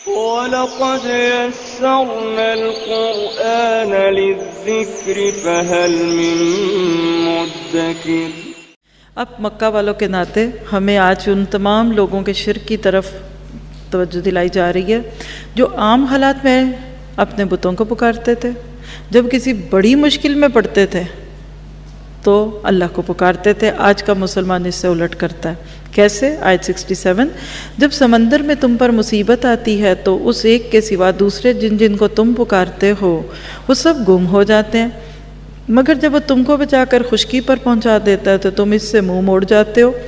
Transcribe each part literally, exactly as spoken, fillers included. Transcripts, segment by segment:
वलक़द यस्सरनल क़ुरआन लिज़्ज़िक्रि फ़हल मिन मुद्दकिर। अब मक्का वालों के नाते हमें आज उन तमाम लोगों के शिर्क की तरफ तवज्जो दिलाई जा रही है जो आम हालात में अपने बुतों को पुकारते थे, जब किसी बड़ी मुश्किल में पड़ते थे तो अल्लाह को पुकारते थे। आज का मुसलमान इससे उलट करता है। कैसे? आयत सड़सठ, जब समंदर में तुम पर मुसीबत आती है तो उस एक के सिवा दूसरे जिन जिन को तुम पुकारते हो वो सब गुम हो जाते हैं, मगर जब वो तुमको बचाकर खुशकी पर पहुंचा देता है तो तुम इससे मुंह मोड़ जाते हो।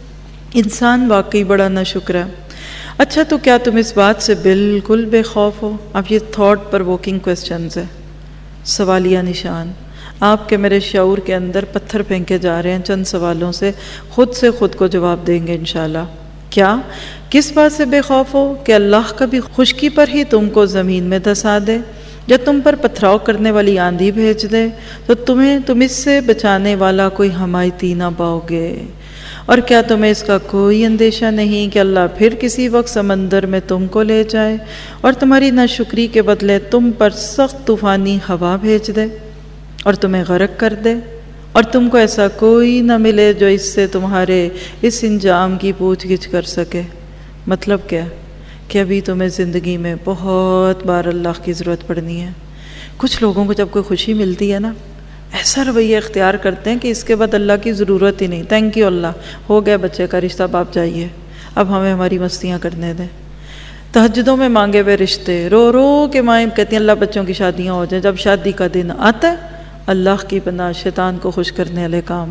इंसान वाकई बड़ा नाशुक्र है। अच्छा, तो क्या तुम इस बात से बिल्कुल बेखौफ हो? अब ये थॉट प्रोवोकिंग क्वेश्चंस है, सवालिया निशान। आपके मेरे शऊर के अंदर पत्थर फेंके जा रहे हैं चंद सवालों से, खुद से खुद को जवाब देंगे इंशाल्लाह। क्या? किस बात से बेखौफ हो कि अल्लाह कभी खुशकी पर ही तुमको ज़मीन में धंसा दे, जब तुम पर पथराव करने वाली आंधी भेज दे तो तुम्हें तुम इससे बचाने वाला कोई हमायती ना पाओगे? और क्या तुम्हें इसका कोई अंदेशा नहीं कि अल्लाह फिर किसी वक्त समंदर में तुमको ले जाए और तुम्हारी नाशुक्री के बदले तुम पर सख्त तूफ़ानी हवा भेज दे और तुम्हें गर्क कर दे, और तुमको ऐसा कोई ना मिले जो इससे तुम्हारे इस इंजाम की पूछ गिछ कर सके? मतलब क्या? कि अभी तुम्हें ज़िंदगी में बहुत बार अल्लाह की ज़रूरत पड़नी है। कुछ लोगों को जब कोई खुशी मिलती है ना, ऐसा रवैया इख्तियार करते हैं कि इसके बाद अल्लाह की ज़रूरत ही नहीं, थैंक यू अल्लाह, हो गया बच्चे का रिश्ता, आप जाइए, अब हमें हमारी मस्तियाँ करने दें। तहज्जुदों में मांगे हुए रिश्ते, रो रो के माएँ कहती हैं अल्लाह बच्चों की शादियाँ हो जाएं। जब शादी का दिन आता है, अल्लाह की पनाह शैतान को खुश करने वाले काम,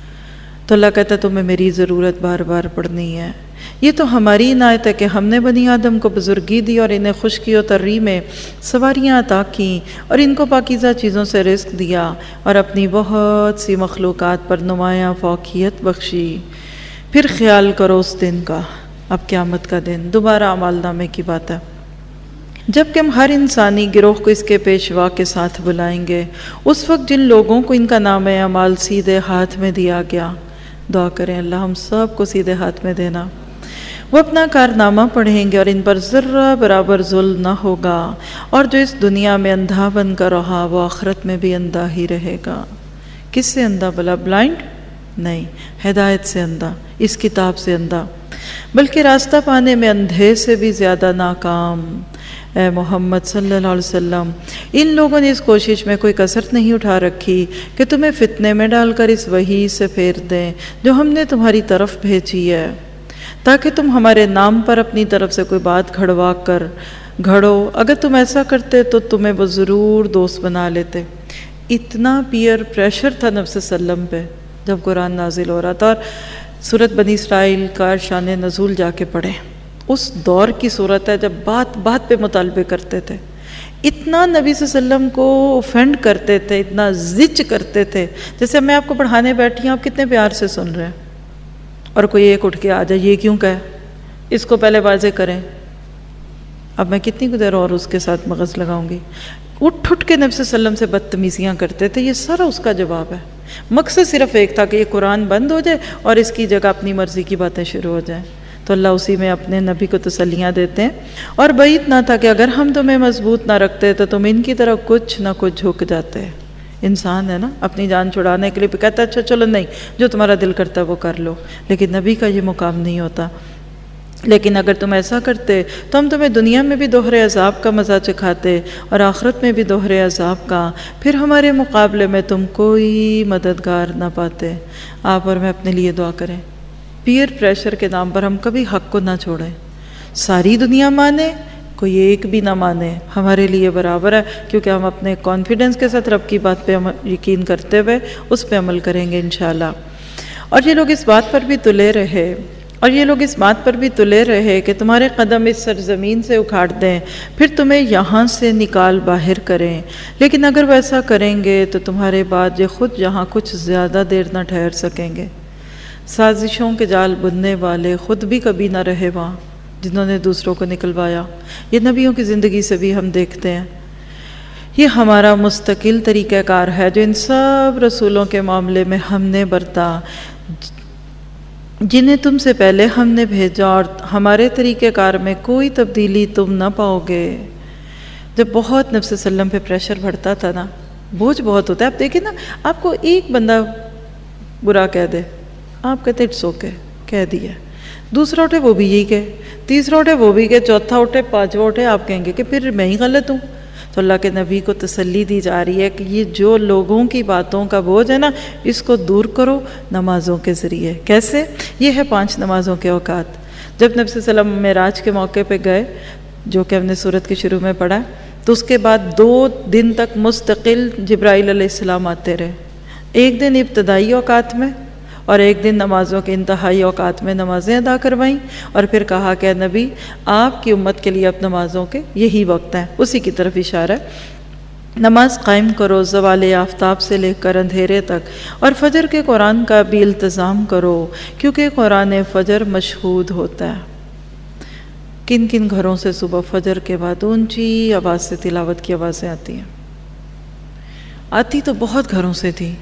तो अल्लाह कहता है तुम्हें मेरी ज़रूरत बार बार पड़नी है। ये तो हमारी इनायत है कि हमने बनी आदम को बुजुर्गी दी और इन्हें खुशकी और तर्री में सवारियाँ अता की और इनको पाकीज़ा चीज़ों से रिस्क दिया और अपनी बहुत सी मखलूक़ात पर नुमायाँ फ़ौक़ियत बख्शी। फिर ख्याल करो उस दिन का, अब क़यामत का दिन, दोबारा अमालनामे की बात है, जबकि हम हर इंसानी गिरोह को इसके पेशवा के साथ बुलाएंगे। उस वक्त जिन लोगों को इनका नाम अमाल सीधे हाथ में दिया गया, दुआ करें अल्लाह हम सब को सीधे हाथ में देना, वो अपना कारनामा पढ़ेंगे और इन पर ज़र्रा बराबर जुल्म ना होगा, और जो इस दुनिया में अंधा बन कर रहा वो आखिरत में भी अंधा ही रहेगा। किससे अंधा भला? ब्लाइंड नहीं, हिदायत से अंधा, इस किताब से अंधा, बल्कि रास्ता पाने में अंधे से भी ज़्यादा नाकाम। ए मोहम्मद सल्लल्लाहु अलैहि वसल्लम, इन लोगों ने इस कोशिश में कोई कसर नहीं उठा रखी कि तुम्हें फितने में डालकर इस वही से फेर दें जो हमने तुम्हारी तरफ भेजी है, ताकि तुम हमारे नाम पर अपनी तरफ से कोई बात खड़वा कर घड़ो। अगर तुम ऐसा करते तो तुम्हें वो ज़रूर दोस्त बना लेते। इतना पीयर प्रेशर था नबी सल्लम पे जब कुरान नाजिल हो रहा था। और सूरत बनी इसराइल का शान नज़ूल जाके पढ़े, उस दौर की सूरत है जब बात बात पे मुतालबे करते थे, इतना नबी सल्लम को ऑफेंड करते थे, इतना जिच करते थे। जैसे मैं आपको पढ़ाने बैठी हूँ, आप कितने प्यार से सुन रहे हैं, और कोई एक उठ के आ जाए, ये क्यों कहे, इसको पहले वाजे करें, अब मैं कितनी देर और उसके साथ मगज़ लगाऊंगी। उठ उठ के नबी सल्लम से बदतमीज़ियाँ करते थे। ये सारा उसका जवाब है। मकसद सिर्फ एक था कि ये कुरान बंद हो जाए और इसकी जगह अपनी मर्ज़ी की बातें शुरू हो जाएं। तो अल्लाह उसी में अपने नबी को तसल्लियाँ देते हैं। और बई इतना था कि अगर हम तुम्हें मजबूत ना रखते तो तुम इनकी तरफ कुछ ना कुछ झुक जाते। इंसान है ना, अपनी जान छुड़ाने के लिए कहता है अच्छा चलो नहीं, जो तुम्हारा दिल करता है वो कर लो, लेकिन नबी का ये मुकाम नहीं होता। लेकिन अगर तुम ऐसा करते तो हम तुम्हें दुनिया में भी दोहरे अजाब का मज़ा चखाते और आखिरत में भी दोहरे अजाब का, फिर हमारे मुकाबले में तुम कोई मददगार ना पाते। आप और मैं अपने लिए दुआ करें, पीयर प्रेशर के नाम पर हम कभी हक़ को ना छोड़ें। सारी दुनिया माने, कोई एक भी ना माने, हमारे लिए बराबर है, क्योंकि हम अपने कॉन्फिडेंस के साथ रब की बात पे यकीन करते हुए उस पे अमल करेंगे इंशाल्लाह। और ये लोग इस बात पर भी तुले रहे और ये लोग इस बात पर भी तुले रहे कि तुम्हारे कदम इस सरजमीन से उखाड़ दें, फिर तुम्हें यहाँ से निकाल बाहर करें। लेकिन अगर वैसा करेंगे तो तुम्हारे बाद ये खुद यहाँ कुछ ज़्यादा देर ना ठहर सकेंगे। साजिशों के जाल बुनने वाले खुद भी कभी ना रहे वहाँ जिन्होंने दूसरों को निकलवाया। ये नबियों की ज़िंदगी से भी हम देखते हैं। ये हमारा मुस्तकिल तरीक़ाकार है जो इन सब रसूलों के मामले में हमने बरता। जिन्हें तुमसे पहले हमने भेजा और हमारे तरीक़ेकार में कोई तब्दीली तुम ना पाओगे। जब बहुत नबी सल्लम पे प्रेशर बढ़ता था ना, बोझ बहुत होता है। आप देखिए ना, आपको एक बंदा बुरा कह दे, आप कहते इट्स ओके, कह दिया। दूसरा उठे वो भी यही कहे, तीसरा उठे वो भी कहे, चौथा उठे, पांचवा उठे, आप कहेंगे कि फिर मैं ही गलत हूँ। तो अल्लाह के नबी को तसल्ली दी जा रही है कि ये जो लोगों की बातों का बोझ है ना, इसको दूर करो नमाज़ों के ज़रिए। कैसे? ये है पांच नमाज़ों के औकात। जब नबी सल्लम मेराज के मौके पे गए, जो कि हमने सूरत के शुरू में पढ़ा, तो उसके बाद दो दिन तक मुस्तकिल जिब्राइल अलैहिस्सलाम आते रहे। एक दिन इब्तदाई औकात में और एक दिन नमाज़ों के इंतहाई औकात में नमाज़ें अदा करवाईं, और फिर कहा कि नबी आपकी उम्मत के लिए अब नमाज़ों के यही वक्त हैं। उसी की तरफ इशारा है। नमाज कायम करो ज़वाल आफ्ताब से लेकर अंधेरे तक, और फ़जर के कुरान का भी इल्तिज़ाम करो, क्योंकि कुरान फ़जर मशहूद होता है। किन किन घरों से सुबह फ़जर के बाद ऊंची आवाज़ से तिलावत की आवाज़ें आती हैं? आती तो बहुत घरों से थी।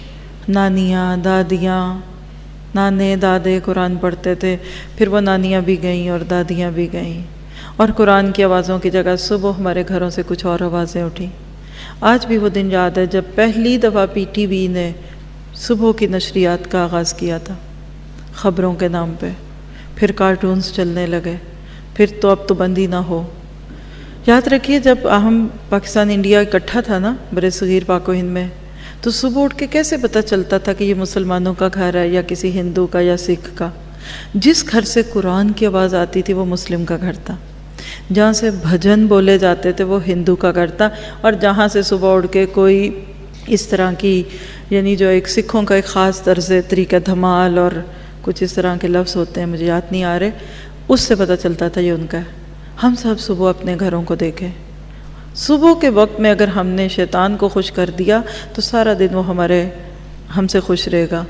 नानियाँ, दादियाँ, नाने दादे कुरान पढ़ते थे, फिर वो नानियाँ भी गईं और दादियाँ भी गईं, और कुरान की आवाज़ों की जगह सुबह हमारे घरों से कुछ और आवाज़ें उठी। आज भी वो दिन याद है जब पहली दफ़ा पी टी वी ने सुबह की नशरियात का आगाज़ किया था ख़बरों के नाम पे। फिर कार्टून्स चलने लगे, फिर तो अब तो बंदी ना हो। याद रखिए, जब हम पाकिस्तान इंडिया इकट्ठा था ना बरे सगीर पाको हिंद में, तो सुबह उठ के कैसे पता चलता था कि ये मुसलमानों का घर है या किसी हिंदू का या सिख का? जिस घर से कुरान की आवाज़ आती थी वो मुस्लिम का घर था, जहाँ से भजन बोले जाते थे वो हिंदू का घर था, और जहाँ से सुबह उठ के कोई इस तरह की, यानी जो एक सिखों का एक ख़ास तर्ज़ तरीका धमाल और कुछ इस तरह के लफ्ज़ होते हैं, मुझे याद नहीं आ रहे, उससे पता चलता था ये उनका है। हम सब सुबह अपने घरों को देखें, सुबह के वक्त में अगर हमने शैतान को खुश कर दिया तो सारा दिन वो हमारे हमसे खुश रहेगा।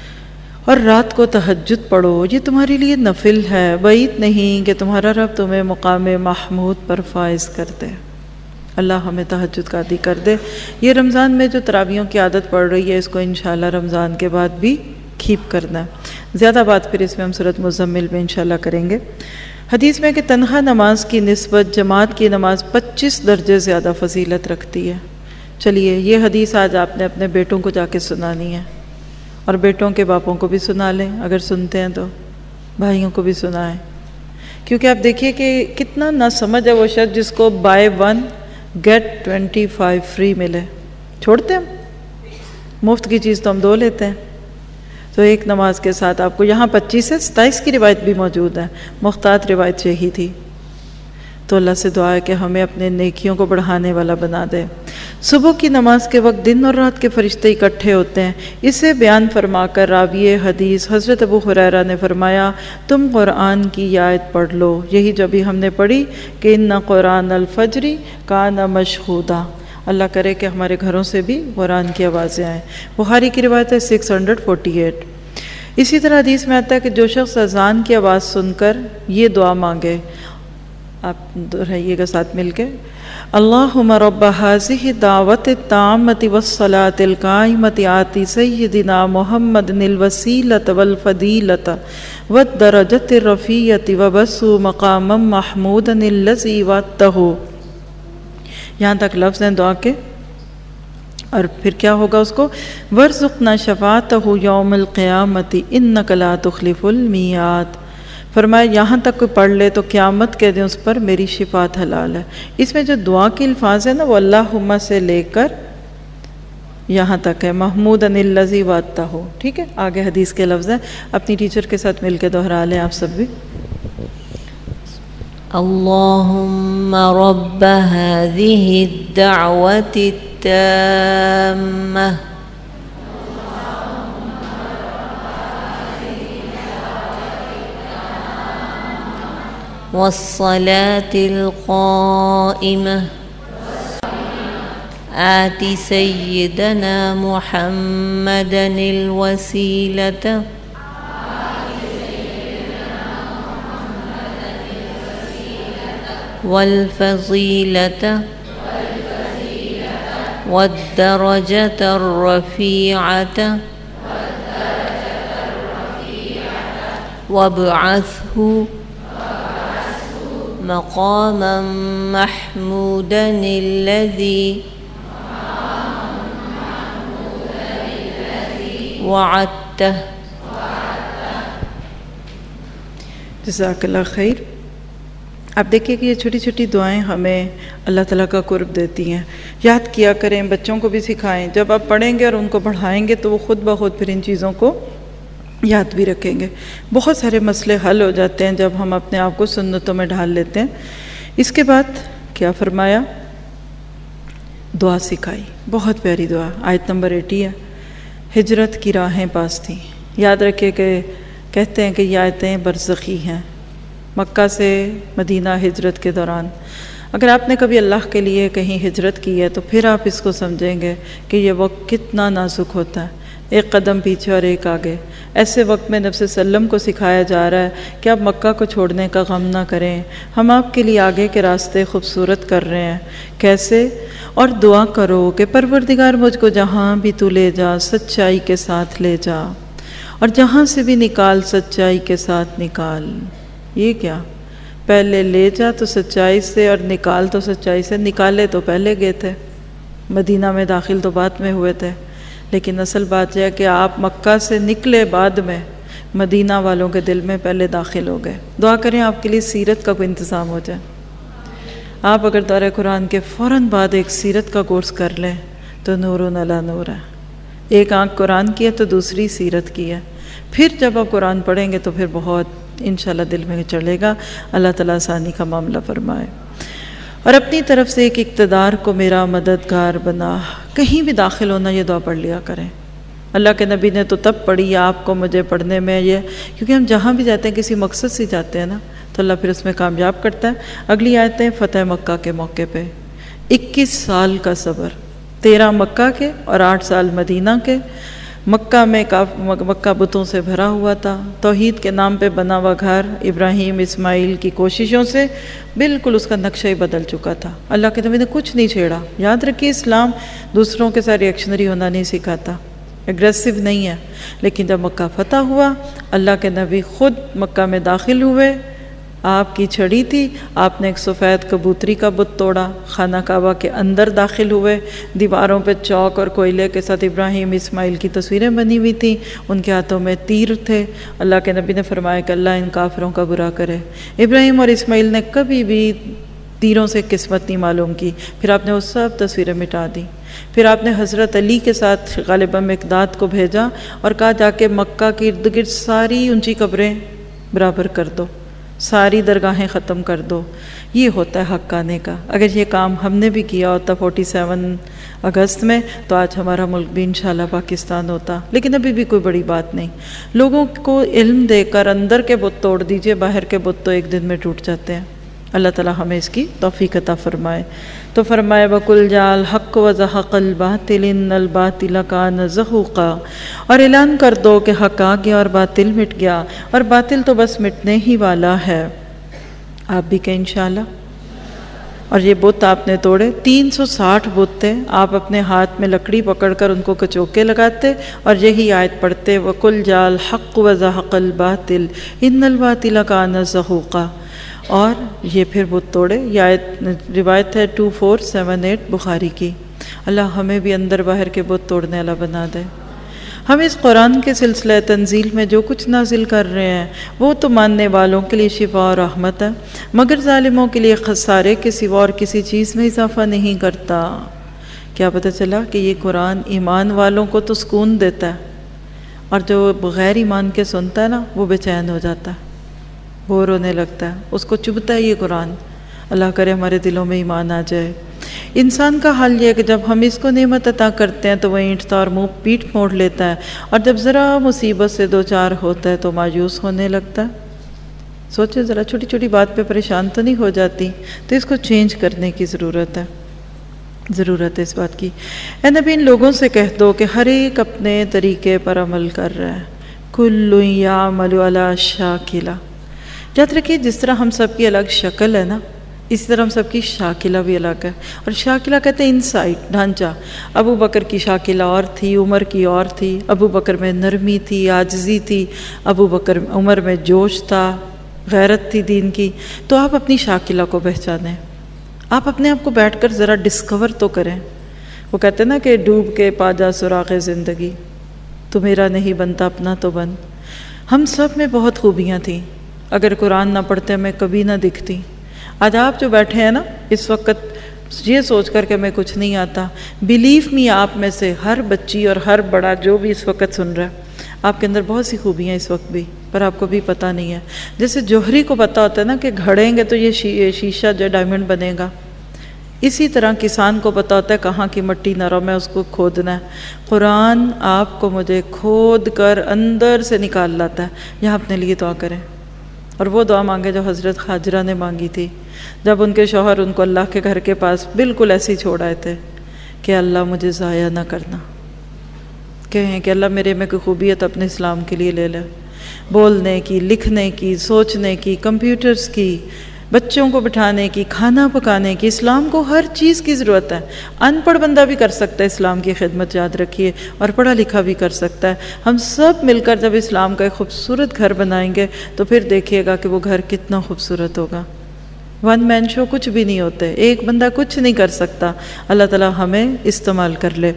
और रात को तहज्जुद पढ़ो, ये तुम्हारे लिए नफिल है, वईद नहीं कि तुम्हारा रब तुम्हें मुकाम महमूद पर फाइज कर दे। अल्लाह हमें तहज्जुद का आदी कर दे। ये रमज़ान में जो तरावियों की आदत पड़ रही है, इसको इंशाल्लाह रमज़ान के बाद भी कीप करना है। ज़्यादा बात फिर इसमें हम सूरत मुज़म्मिल में इंशाल्लाह करेंगे। हदीस में कि तन्हा नमाज की निस्बत जमात की नमाज पच्चीस दर्जे ज़्यादा फजीलत रखती है। चलिए, ये हदीस आज आपने अपने बेटों को जाके सुनानी है, और बेटों के बापों को भी सुना लें, अगर सुनते हैं तो भाइयों को भी सुनाएं। क्योंकि आप देखिए कि कितना ना समझ है वो शख्स जिसको buy one get twenty five free मिले। छोड़ते हम मुफ्त की चीज़ तो हम दो लेते हैं। तो एक नमाज के साथ आपको यहाँ पच्चीस से सताईस की रिवायत भी मौजूद है, मुख्तात रिवायत यही थी। तो अल्लाह से दुआ है कि हमें अपने नेकियों को बढ़ाने वाला बना दे। सुबह की नमाज के वक्त दिन और रात के फरिश्ते इकट्ठे होते हैं। इसे बयान फरमाकर रावी हदीस हज़रत अबू हुरैरा ने फरमाया, तुम कुरान की आयत पढ़ लो। यही जो भी हमने पढ़ी कि इन्ना कुरान अल फजरी काना मशहूदा। अल्लाह करे कि हमारे घरों से भी कुरान की आवाज़ें आएँ। बुखारी की रिवायत है सिक्स हंड्रेड फोर्टी एट। इसी तरह हदीस में आता है कि जो शख्स अज़ान की आवाज़ सुनकर ये दुआ मांगे, आप दोहराइएगा साथ मिल के, अल्लाहुम्मा रब्ब हाज़िहि दावत ताम्मति वस्सलातिल काइमति आति सय्यिदिना मुहम्मदिनिल वसीलत वल फदीलत वद दरजतिर रफ़ीयति वबस्सु मक़ामम महमूदनिल लज़ी वअतहु। यहाँ तक लफ्ज़ हैं दुआ के, और फिर क्या होगा उसको, वर्ज़ुक़ना शफ़ाअतहु यौमिल क़ियामति इन्नका ला तुख़लिफ़ुल मियाद। फरमाया यहाँ तक कोई पढ़ ले तो क़यामत के दिन उस पर मेरी शिफ़ात हलाल है। इसमें जो दुआ के अल्फाज है ना, वो अल्लाहुम्मा से लेकर यहाँ तक है, महमूदनिल लज़ी वअतहु। ठीक है, आगे हदीस के लफ्ज़ हैं, अपनी टीचर के साथ मिल के दोहरा लें आप सब भी। अल्लाहुम्मा रब्ब हाज़िहि दावति ताम्मह वस्सलातिल क़ाइमह आति सय्यिदना मुहम्मदनिल वसीलत वल फज़ीलत वद्दरजतर रफ़ीअत वब्अथहु मक़ामम महमूदन अल्लज़ी वअदतह। जज़ाकल्लाह खैर। आप देखिए कि ये छोटी छोटी दुआएं हमें अल्लाह ताला का कुर्ब देती हैं। याद किया करें, बच्चों को भी सिखाएं। जब आप पढ़ेंगे और उनको पढ़ाएंगे तो वो खुद ब खुद फिर इन चीज़ों को याद भी रखेंगे। बहुत सारे मसले हल हो जाते हैं जब हम अपने आप को सुन्नतों में ढाल लेते हैं। इसके बाद क्या फरमाया, दुआ सिखाई, बहुत प्यारी दुआ। आयत नंबर अस्सी है, हिजरत की राहें पास थी। याद रखिए कि कहते हैं कि ये आयतें बरज़खी हैं, मक्का से मदीना हिजरत के दौरान। अगर आपने कभी अल्लाह के लिए कहीं हिजरत की है तो फिर आप इसको समझेंगे कि ये वक्त कितना नाजुक होता है, एक कदम पीछे और एक आगे। ऐसे वक्त में नबी सल्लम को सिखाया जा रहा है कि आप मक्का को छोड़ने का गम ना करें, हम आपके लिए आगे के रास्ते खूबसूरत कर रहे हैं। कैसे? और दुआ करो कि परवरदिगार मुझको जहाँ भी तू ले जा सच्चाई के साथ ले जा, और जहाँ से भी निकाल सच्चाई के साथ निकाल। ये क्या, पहले ले जा तो सच्चाई से और निकाल तो सच्चाई से। निकाले तो पहले गए थे, मदीना में दाखिल तो बाद में हुए थे, लेकिन असल बात यह है कि आप मक्का से निकले बाद में, मदीना वालों के दिल में पहले दाखिल हो गए। दुआ करें आपके लिए सीरत का कोई इंतज़ाम हो जाए। आप अगर दौरे कुरान के फ़ौरन बाद एक सीरत का कोर्स कर लें तो नूरुन अला नूर है। एक आँख कुरान की है तो दूसरी सीरत की है। फिर जब आप कुरान पढ़ेंगे तो फिर बहुत इंशाल्लाह दिल में चलेगा। अल्लाह ताला आसानी का मामला फरमाए। और अपनी तरफ से एक इक़्तिदार को मेरा मददगार बना। कहीं भी दाखिल होना ये दुआ पढ़ लिया करें। अल्लाह के नबी ने तो तब पढ़ी आपको मुझे पढ़ने में ये, क्योंकि हम जहाँ भी जाते हैं किसी मकसद से जाते हैं ना, तो अल्लाह फिर उसमें कामयाब करता है। अगली आयतें फ़तेह मक्का के मौके पे इक्कीस साल का सब्र, तेरह मक्का के और आठ साल मदीना के। मक्का में का मक्का बुतों से भरा हुआ था। तौहीद के नाम पे बना हुआ घर इब्राहीम इस्माइल की कोशिशों से बिल्कुल उसका नक्शा ही बदल चुका था। अल्लाह के नबी ने कुछ नहीं छेड़ा। याद रखिए, इस्लाम दूसरों के साथ रिएक्शनरी होना नहीं सिखाता, एग्रेसिव नहीं है। लेकिन जब मक्का फतह हुआ, अल्लाह के नबी ख़ुद मक्का में दाखिल हुए। आपकी छड़ी थी, आपने एक सफ़ेद कबूतरी का बुत तोड़ा, खाना काबा के अंदर दाखिल हुए। दीवारों पे चौक और कोयले के साथ इब्राहीम इस्माइल की तस्वीरें बनी हुई थी, उनके हाथों में तीर थे। अल्लाह के नबी ने फरमाया कि अल्लाह इन काफिरों का बुरा करे। इब्राहीम और इस्माइल ने कभी भी तीरों से किस्मत नहीं मालूम की। फिर आपने वो सब तस्वीरें मिटा दी। फिर आपने हज़रत अली के साथ गालिबा मिक़दाद को भेजा और कहा जाके मक्का के इर्द गिर्द सारी ऊंची कब्रें बराबर कर दो, सारी दरगाहें ख़त्म कर दो। ये होता है हक़ आने का। अगर ये काम हमने भी किया होता सैंतालीस अगस्त में, तो आज हमारा मुल्क भी इंशाल्लाह पाकिस्तान होता। लेकिन अभी भी कोई बड़ी बात नहीं। लोगों को इल्म देकर अंदर के बुत तोड़ दीजिए, बाहर के बुत तो एक दिन में टूट जाते हैं। अल्लाह ताला हमें इसकी तौफ़ीक़ अता फ़रमाए। तो फरमाए वकुल जाल हक़ व ज़हक़ल बातिल इन्नल बातिल कान ज़हूक़ा, और ऐलान कर दो कि हक़ आ गया और बातिल मिट गया, और बातिल तो बस मिटने ही वाला है। आप भी कहें इंशाअल्लाह। और ये बुत आपने तोड़े, तीन सौ साठ बुत थे। आप अपने हाथ में लकड़ी पकड़कर उनको कचोके लगाते और यही आयत पढ़ते, वकुल जाल हक़ व ज़हक़ल बातिल इन्नल बातिल कान ज़हूक़ा, और ये फिर बुत तोड़े। ये आयत रिवायत है two four seven eight Bukhari की। अल्लाह हमें भी अंदर बाहर के बुत तोड़ने वाला बना दे। हम इस कुरान के सिलसिले तंजील में जो कुछ नाजिल कर रहे हैं वो तो मानने वालों के लिए शिफा और रहमत है, मगर जालिमों के लिए खसारे के सिवा और किसी चीज़ में इजाफा नहीं करता। क्या पता चला कि ये कुरान ईमान वालों को तो सुकून देता है, और जो बग़ैर ईमान के सुनता है ना, वो बेचैन हो जाता है, बोर होने लगता है, उसको चुभता है ये कुरान। अल्लाह करे हमारे दिलों में ईमान आ जाए। इंसान का हाल ये है कि जब हम इसको नेमत अता करते हैं तो वह ईंटता और मुँह पीठ मोड़ लेता है, और जब ज़रा मुसीबत से दो चार होता है तो मायूस होने लगता है। सोचे ज़रा, छोटी छोटी बात पे परेशान तो नहीं हो जाती। तो इसको चेंज करने की ज़रूरत है, ज़रूरत है इस बात की। ए नबी, इन लोगों से कह दो कि हर एक अपने तरीके पर अमल कर रहा है। कुल्लु यामलु अला शाकिला। याद रखिए, जिस तरह हम सब की अलग शक्ल है ना, इसी तरह हम सबकी शाकिला भी अलग है। और शाकिला कहते हैं इनसाइट, ढांचा। अबू बकर की शाकिला और थी, उमर की और थी। अबू बकर में नरमी थी, आजिज़ी थी। अबू बकर उमर में जोश था, गैरत थी दीन की। तो आप अपनी शाकिला को पहचानें, आप अपने आप को बैठकर ज़रा डिस्कवर तो करें। वो कहते हैं ना कि डूब के पा जा सुराग़े ज़िंदगी, तो मेरा नहीं बनता अपना तो बन। हम सब में बहुत खूबियाँ थी, अगर कुरान ना पढ़ते हमें कभी ना दिखती। आज आप जो बैठे हैं ना इस वक्त ये सोच कर के मैं कुछ नहीं आता, बिलीव मी आप में से हर बच्ची और हर बड़ा जो भी इस वक्त सुन रहा है, आपके अंदर बहुत सी खूबियाँ इस वक्त भी, पर आपको भी पता नहीं है। जैसे जौहरी को पता होता है ना कि घड़ेंगे तो ये शी, शीशा जो डायमंड बनेगा, इसी तरह किसान को पता होता है कहाँ की मिट्टी नरम है, उसको खोदना है। कुरान आपको मुझे खोद कर अंदर से निकाल लाता है। यहाँ अपने लिए दुआ करें और वो दुआ मांगे जो हज़रत खाजरा ने मांगी थी जब उनके शौहर उनको अल्लाह के घर के पास बिल्कुल ऐसे ही छोड़ आए थे कि अल्लाह मुझे ज़ाया ना करना। कहें कि अल्लाह मेरे में कोई खूबियत अपने इस्लाम के लिए ले ले, बोलने की, लिखने की, सोचने की, कंप्यूटर्स की, बच्चों को बिठाने की, खाना पकाने की। इस्लाम को हर चीज़ की ज़रूरत है। अनपढ़ बंदा भी कर सकता है इस्लाम की खिदमत, याद रखिए, और पढ़ा लिखा भी कर सकता है। हम सब मिलकर जब इस्लाम का एक खूबसूरत घर बनाएंगे तो फिर देखिएगा कि वो घर कितना खूबसूरत होगा। वन मैन शो कुछ भी नहीं होते, एक बंदा कुछ नहीं कर सकता। अल्लाह ताला हमें इस्तेमाल कर ले।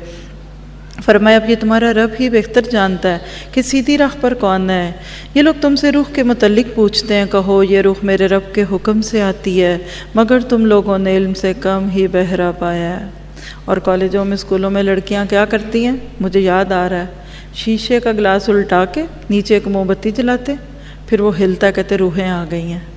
फरमाया अब ये तुम्हारा रब ही बेहतर जानता है कि सीधी राह पर कौन है। ये लोग तुमसे रूह के मुतल्लिक पूछते हैं, कहो ये रूह मेरे रब के हुक्म से आती है, मगर तुम लोगों ने इल्म से कम ही बहरा पाया है। और कॉलेजों में, स्कूलों में लड़कियां क्या करती हैं, मुझे याद आ रहा है, शीशे का गिलास उल्टा के नीचे एक मोमबत्ती जलाते, फिर वो हिलता, कहते रूहें आ गई हैं।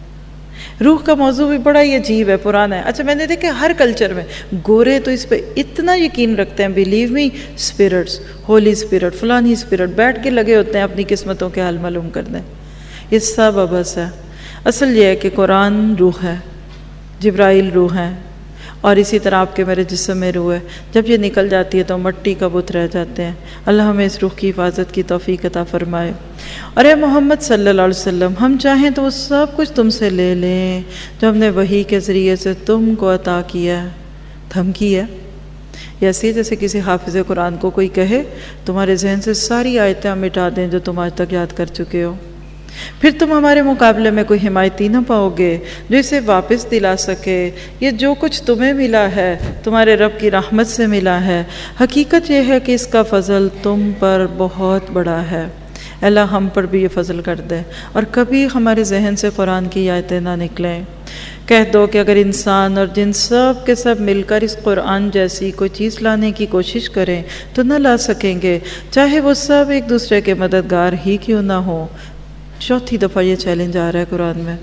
रूह का मौजू भी बड़ा ही अजीब है, पुराना है। अच्छा, मैंने देखा हर कल्चर में गोरे तो इस पे इतना यकीन रखते हैं, believe me, spirits, holy spirit, फलानी स्पिरिट, बैठ के लगे होते हैं अपनी किस्मतों के हाल मालूम कर दें। ये सब अबस है। असल ये है कि कुरान रूह है, जिब्राइल रूह है, और इसी तरह आपके मेरे जिस्म में रूह है। जब ये निकल जाती है तो मट्टी का बुत रह जाते हैं। अल्लाह हमें इस रूह की हिफाजत की तौफीक अता फरमाए। और ए मोहम्मद सल्लल्लाहु अलैहि वसल्लम, हम चाहें तो वो सब कुछ तुमसे ले लें जो हमने वही के ज़रिए से तुमको अता किया है। धमकी है ऐसे जैसे किसी हाफिज़ कुरान को कोई कहे तुम्हारे जहन से सारी आयतें मिटा दें जो तुम आज तक याद कर चुके हो, फिर तुम हमारे मुकाबले में कोई हिमायती ना पाओगे जो इसे वापस दिला सके। ये जो कुछ तुम्हें मिला है तुम्हारे रब की रहमत से मिला है। हकीकत यह है कि इसका फ़ज़ल तुम पर बहुत बड़ा है। अल्लाह हम पर भी ये फ़ज़ल कर दे और कभी हमारे जहन से कुरान की आयतें ना निकलें। कह दो कि अगर इंसान और जिन सब के सब मिलकर इस कुरान जैसी कोई चीज़ लाने की कोशिश करें तो न ला सकेंगे, चाहे वो सब एक दूसरे के मददगार ही क्यों ना हो। चौथी दफ़ा ये चैलेंज आ रहा है कुरान में।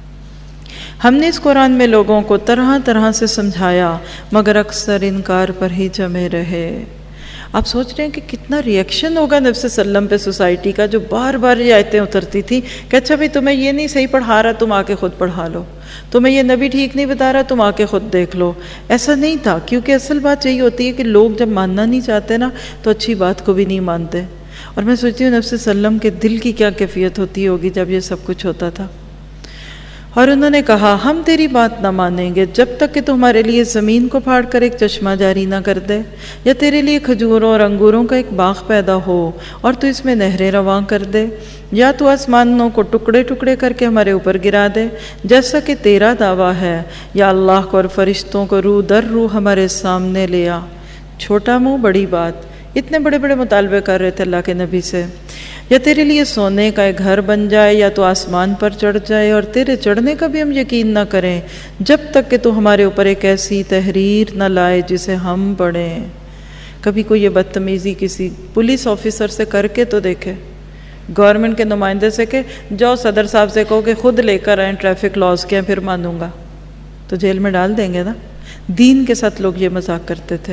हमने इस कुरान में लोगों को तरह तरह से समझाया मगर अक्सर इनकार पर ही जमे रहे। आप सोच रहे हैं कि कितना रिएक्शन होगा नबी सल्लम पे सोसाइटी का, जो बार बार ये आयतें उतरती थी कि अच्छा भाई तुम्हें ये नहीं सही पढ़ा रहा, तुम आके खुद पढ़ा लो, तुम्हें ये नबी ठीक नहीं बता रहा, तुम आके खुद देख लो। ऐसा नहीं था, क्योंकि असल बात यही होती है कि लोग जब मानना नहीं चाहते ना तो अच्छी बात को भी नहीं मानते। और मैं सोचती हूँ नबी सल्लम के दिल की क्या कैफियत होती होगी जब ये सब कुछ होता था। और उन्होंने कहा हम तेरी बात ना मानेंगे जब तक कि तू हमारे लिए ज़मीन को फाड़ कर एक चश्मा जारी ना कर दे, या तेरे लिए खजूरों और अंगूरों का एक बाग पैदा हो और तू इसमें नहरें रवां कर दे, या तू आसमानों को टुकड़े टुकड़े करके हमारे ऊपर गिरा दे जैसा कि तेरा दावा है, या अल्लाह को और फरिश्तों को रू दर रू हमारे सामने ले आ। छोटा मुँह बड़ी बात, इतने बड़े बड़े मुतालबे कर रहे थे अल्लाह के नबी से। या तेरे लिए सोने का एक घर बन जाए, या तो आसमान पर चढ़ जाए और तेरे चढ़ने का भी हम यकीन ना करें जब तक कि तू हमारे ऊपर एक ऐसी तहरीर न लाए जिसे हम पढ़ें। कभी कोई ये बदतमीज़ी किसी पुलिस ऑफिसर से करके तो देखे, गवर्नमेंट के नुमाइंदे से के जाओ सदर साहब से कहो कि खुद लेकर आए ट्रैफिक लॉज के, फिर मानूंगा, तो जेल में डाल देंगे ना। दीन के साथ लोग ये मजाक करते थे।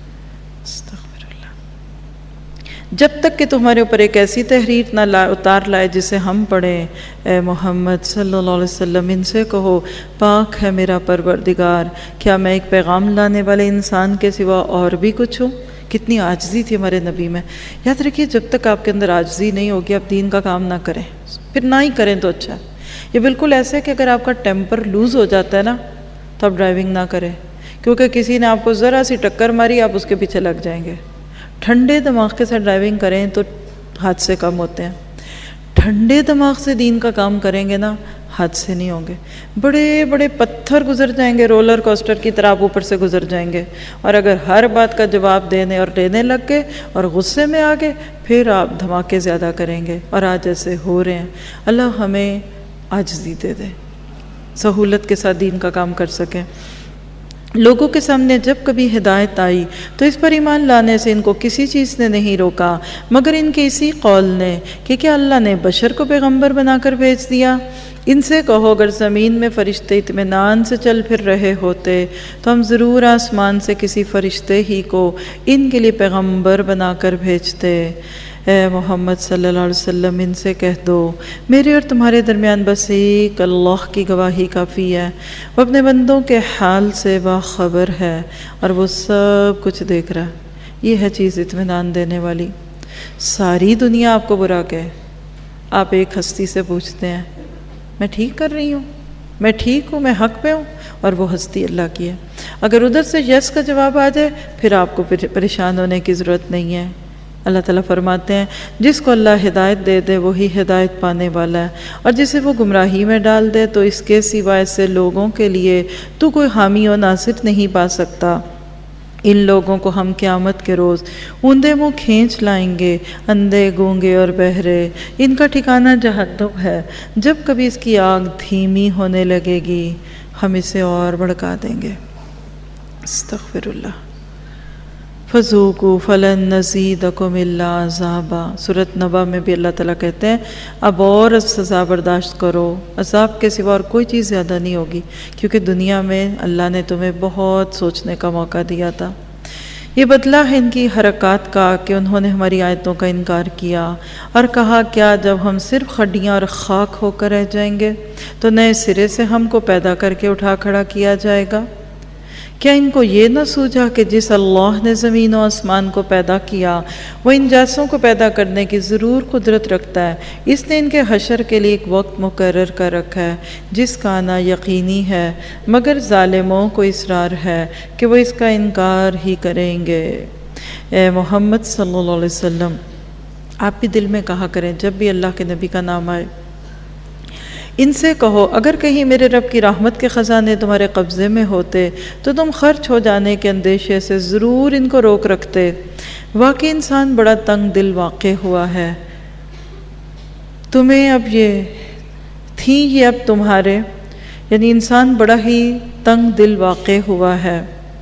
जब तक कि तुम्हारे ऊपर एक ऐसी तहरीर ना ला उतार लाए जिसे हम पढ़ें। ए मोहम्मद सल्लल्लाहु अलैहि वसल्लम इनसे कहो पाक है मेरा परवरदिगार, क्या मैं एक पैगाम लाने वाले इंसान के सिवा और भी कुछ हूँ। कितनी आजिज़ी थी हमारे नबी में। याद रखिए जब तक आपके अंदर आजिज़ी नहीं होगी आप दीन का काम ना करें, फिर ना ही करें तो अच्छा। ये बिल्कुल ऐसे है कि अगर आपका टेम्पर लूज़ हो जाता है ना तो आप ड्राइविंग ना करें, क्योंकि किसी ने आपको ज़रा सी टक्कर मारी आप उसके पीछे लग जाएंगे। ठंडे दिमाग के साथ ड्राइविंग करें तो हादसे कम होते हैं। ठंडे दिमाग से दीन का काम करेंगे ना, हादसे नहीं होंगे। बड़े बड़े पत्थर गुजर जाएंगे, रोलर कोस्टर की तरह आप ऊपर से गुजर जाएंगे। और अगर हर बात का जवाब देने और लेने लग गए और गुस्से में आ गए, फिर आप धमाके ज़्यादा करेंगे। और आज ऐसे हो रहे हैं। अल्लाह हमें आजिज़ी दे दे, सहूलत के साथ दीन का काम कर सकें। लोगों के सामने जब कभी हिदायत आई तो इस पर ईमान लाने से इनको किसी चीज़ ने नहीं रोका मगर इनके इसी कौल ने कि क्या अल्लाह ने बशर को पैगंबर बनाकर भेज दिया। इनसे कहो अगर ज़मीन में फ़रिश्ते इत्मीनान से चल फिर रहे होते तो हम ज़रूर आसमान से किसी फ़रिश्ते ही को इनके लिए पैगंबर बनाकर भेजते। ए मोहम्मद सल्लल्लाहु अलैहि वसल्लम इनसे कह दो मेरे और तुम्हारे दरमियान बस एक अल्लाह की गवाही काफ़ी है। वो अपने बंदों के हाल से बाखबर है और वो सब कुछ देख रहा है। ये है चीज़ इत्मीनान देने वाली। सारी दुनिया आपको बुरा कहे, आप एक हस्ती से पूछते हैं मैं ठीक कर रही हूँ, मैं ठीक हूँ, मैं हक पे हूँ, और वो हस्ती अल्लाह की है। अगर उधर से यस का जवाब आ जाए फिर आपको परेशान होने की ज़रूरत नहीं है। अल्लाह ताला फरमाते हैं जिसको अल्लाह हिदायत दे दे वही हिदायत पाने वाला है, और जिसे वो गुमराही में डाल दे तो इसके सिवा ऐसे लोगों के लिए तो कोई हामी और नासिर नहीं पा सकता। इन लोगों को हम क़यामत के रोज़ ऊंधे मुँह खींच लाएंगे, अंधे गूंगे और बहरे। इनका ठिकाना जहन्नुम है, जब कभी इसकी आग धीमी होने लगेगी हम इसे और भड़का देंगे। अस्तग़फिरुल्लाह। फ़ज़ूक़ू फ़लन नज़ीदकुम इल्ला अज़ाबा। सूरत नबा में भी अल्लाह ताला कहते हैं अब और सज़ा बर्दाश्त करो, अज़ाब के सिवा और कोई चीज़ ज़्यादा नहीं होगी, क्योंकि दुनिया में अल्लाह ने तुम्हें बहुत सोचने का मौका दिया था। ये बदला है इनकी हरकत का कि उन्होंने हमारी आयतों का इनकार किया और कहा क्या जब हम सिर्फ हड्डियाँ और ख़ाक होकर रह जाएंगे तो नए सिरे से हमको पैदा करके उठा खड़ा किया जाएगा। क्या इनको ये न सूझा कि जिस अल्लाह ने ज़मीन और आसमान को पैदा किया वो इन जैसों को पैदा करने की ज़रूर कुदरत रखता है। इसने इनके हशर के लिए एक वक्त मुकर्रर कर रखा है जिसका आना यकीनी है, मगर ज़ालिमों को इसरार है कि वो इसका इनकार ही करेंगे। ए मोहम्मद सल्लल्लाहु अलैहि वसल्लम आप भी दिल में कहा करें जब भी अल्लाह के नबी का नाम आए, इनसे कहो अगर कहीं मेरे रब की रहमत के ख़जाने तुम्हारे कब्ज़े में होते तो तुम खर्च हो जाने के अंदेशे से ज़रूर इनको रोक रखते। वाकई इंसान बड़ा तंग दिल वाक़ हुआ है। तुम्हें अब ये थी ये अब तुम्हारे, यानी इंसान बड़ा ही तंग दिल वाक़ हुआ है।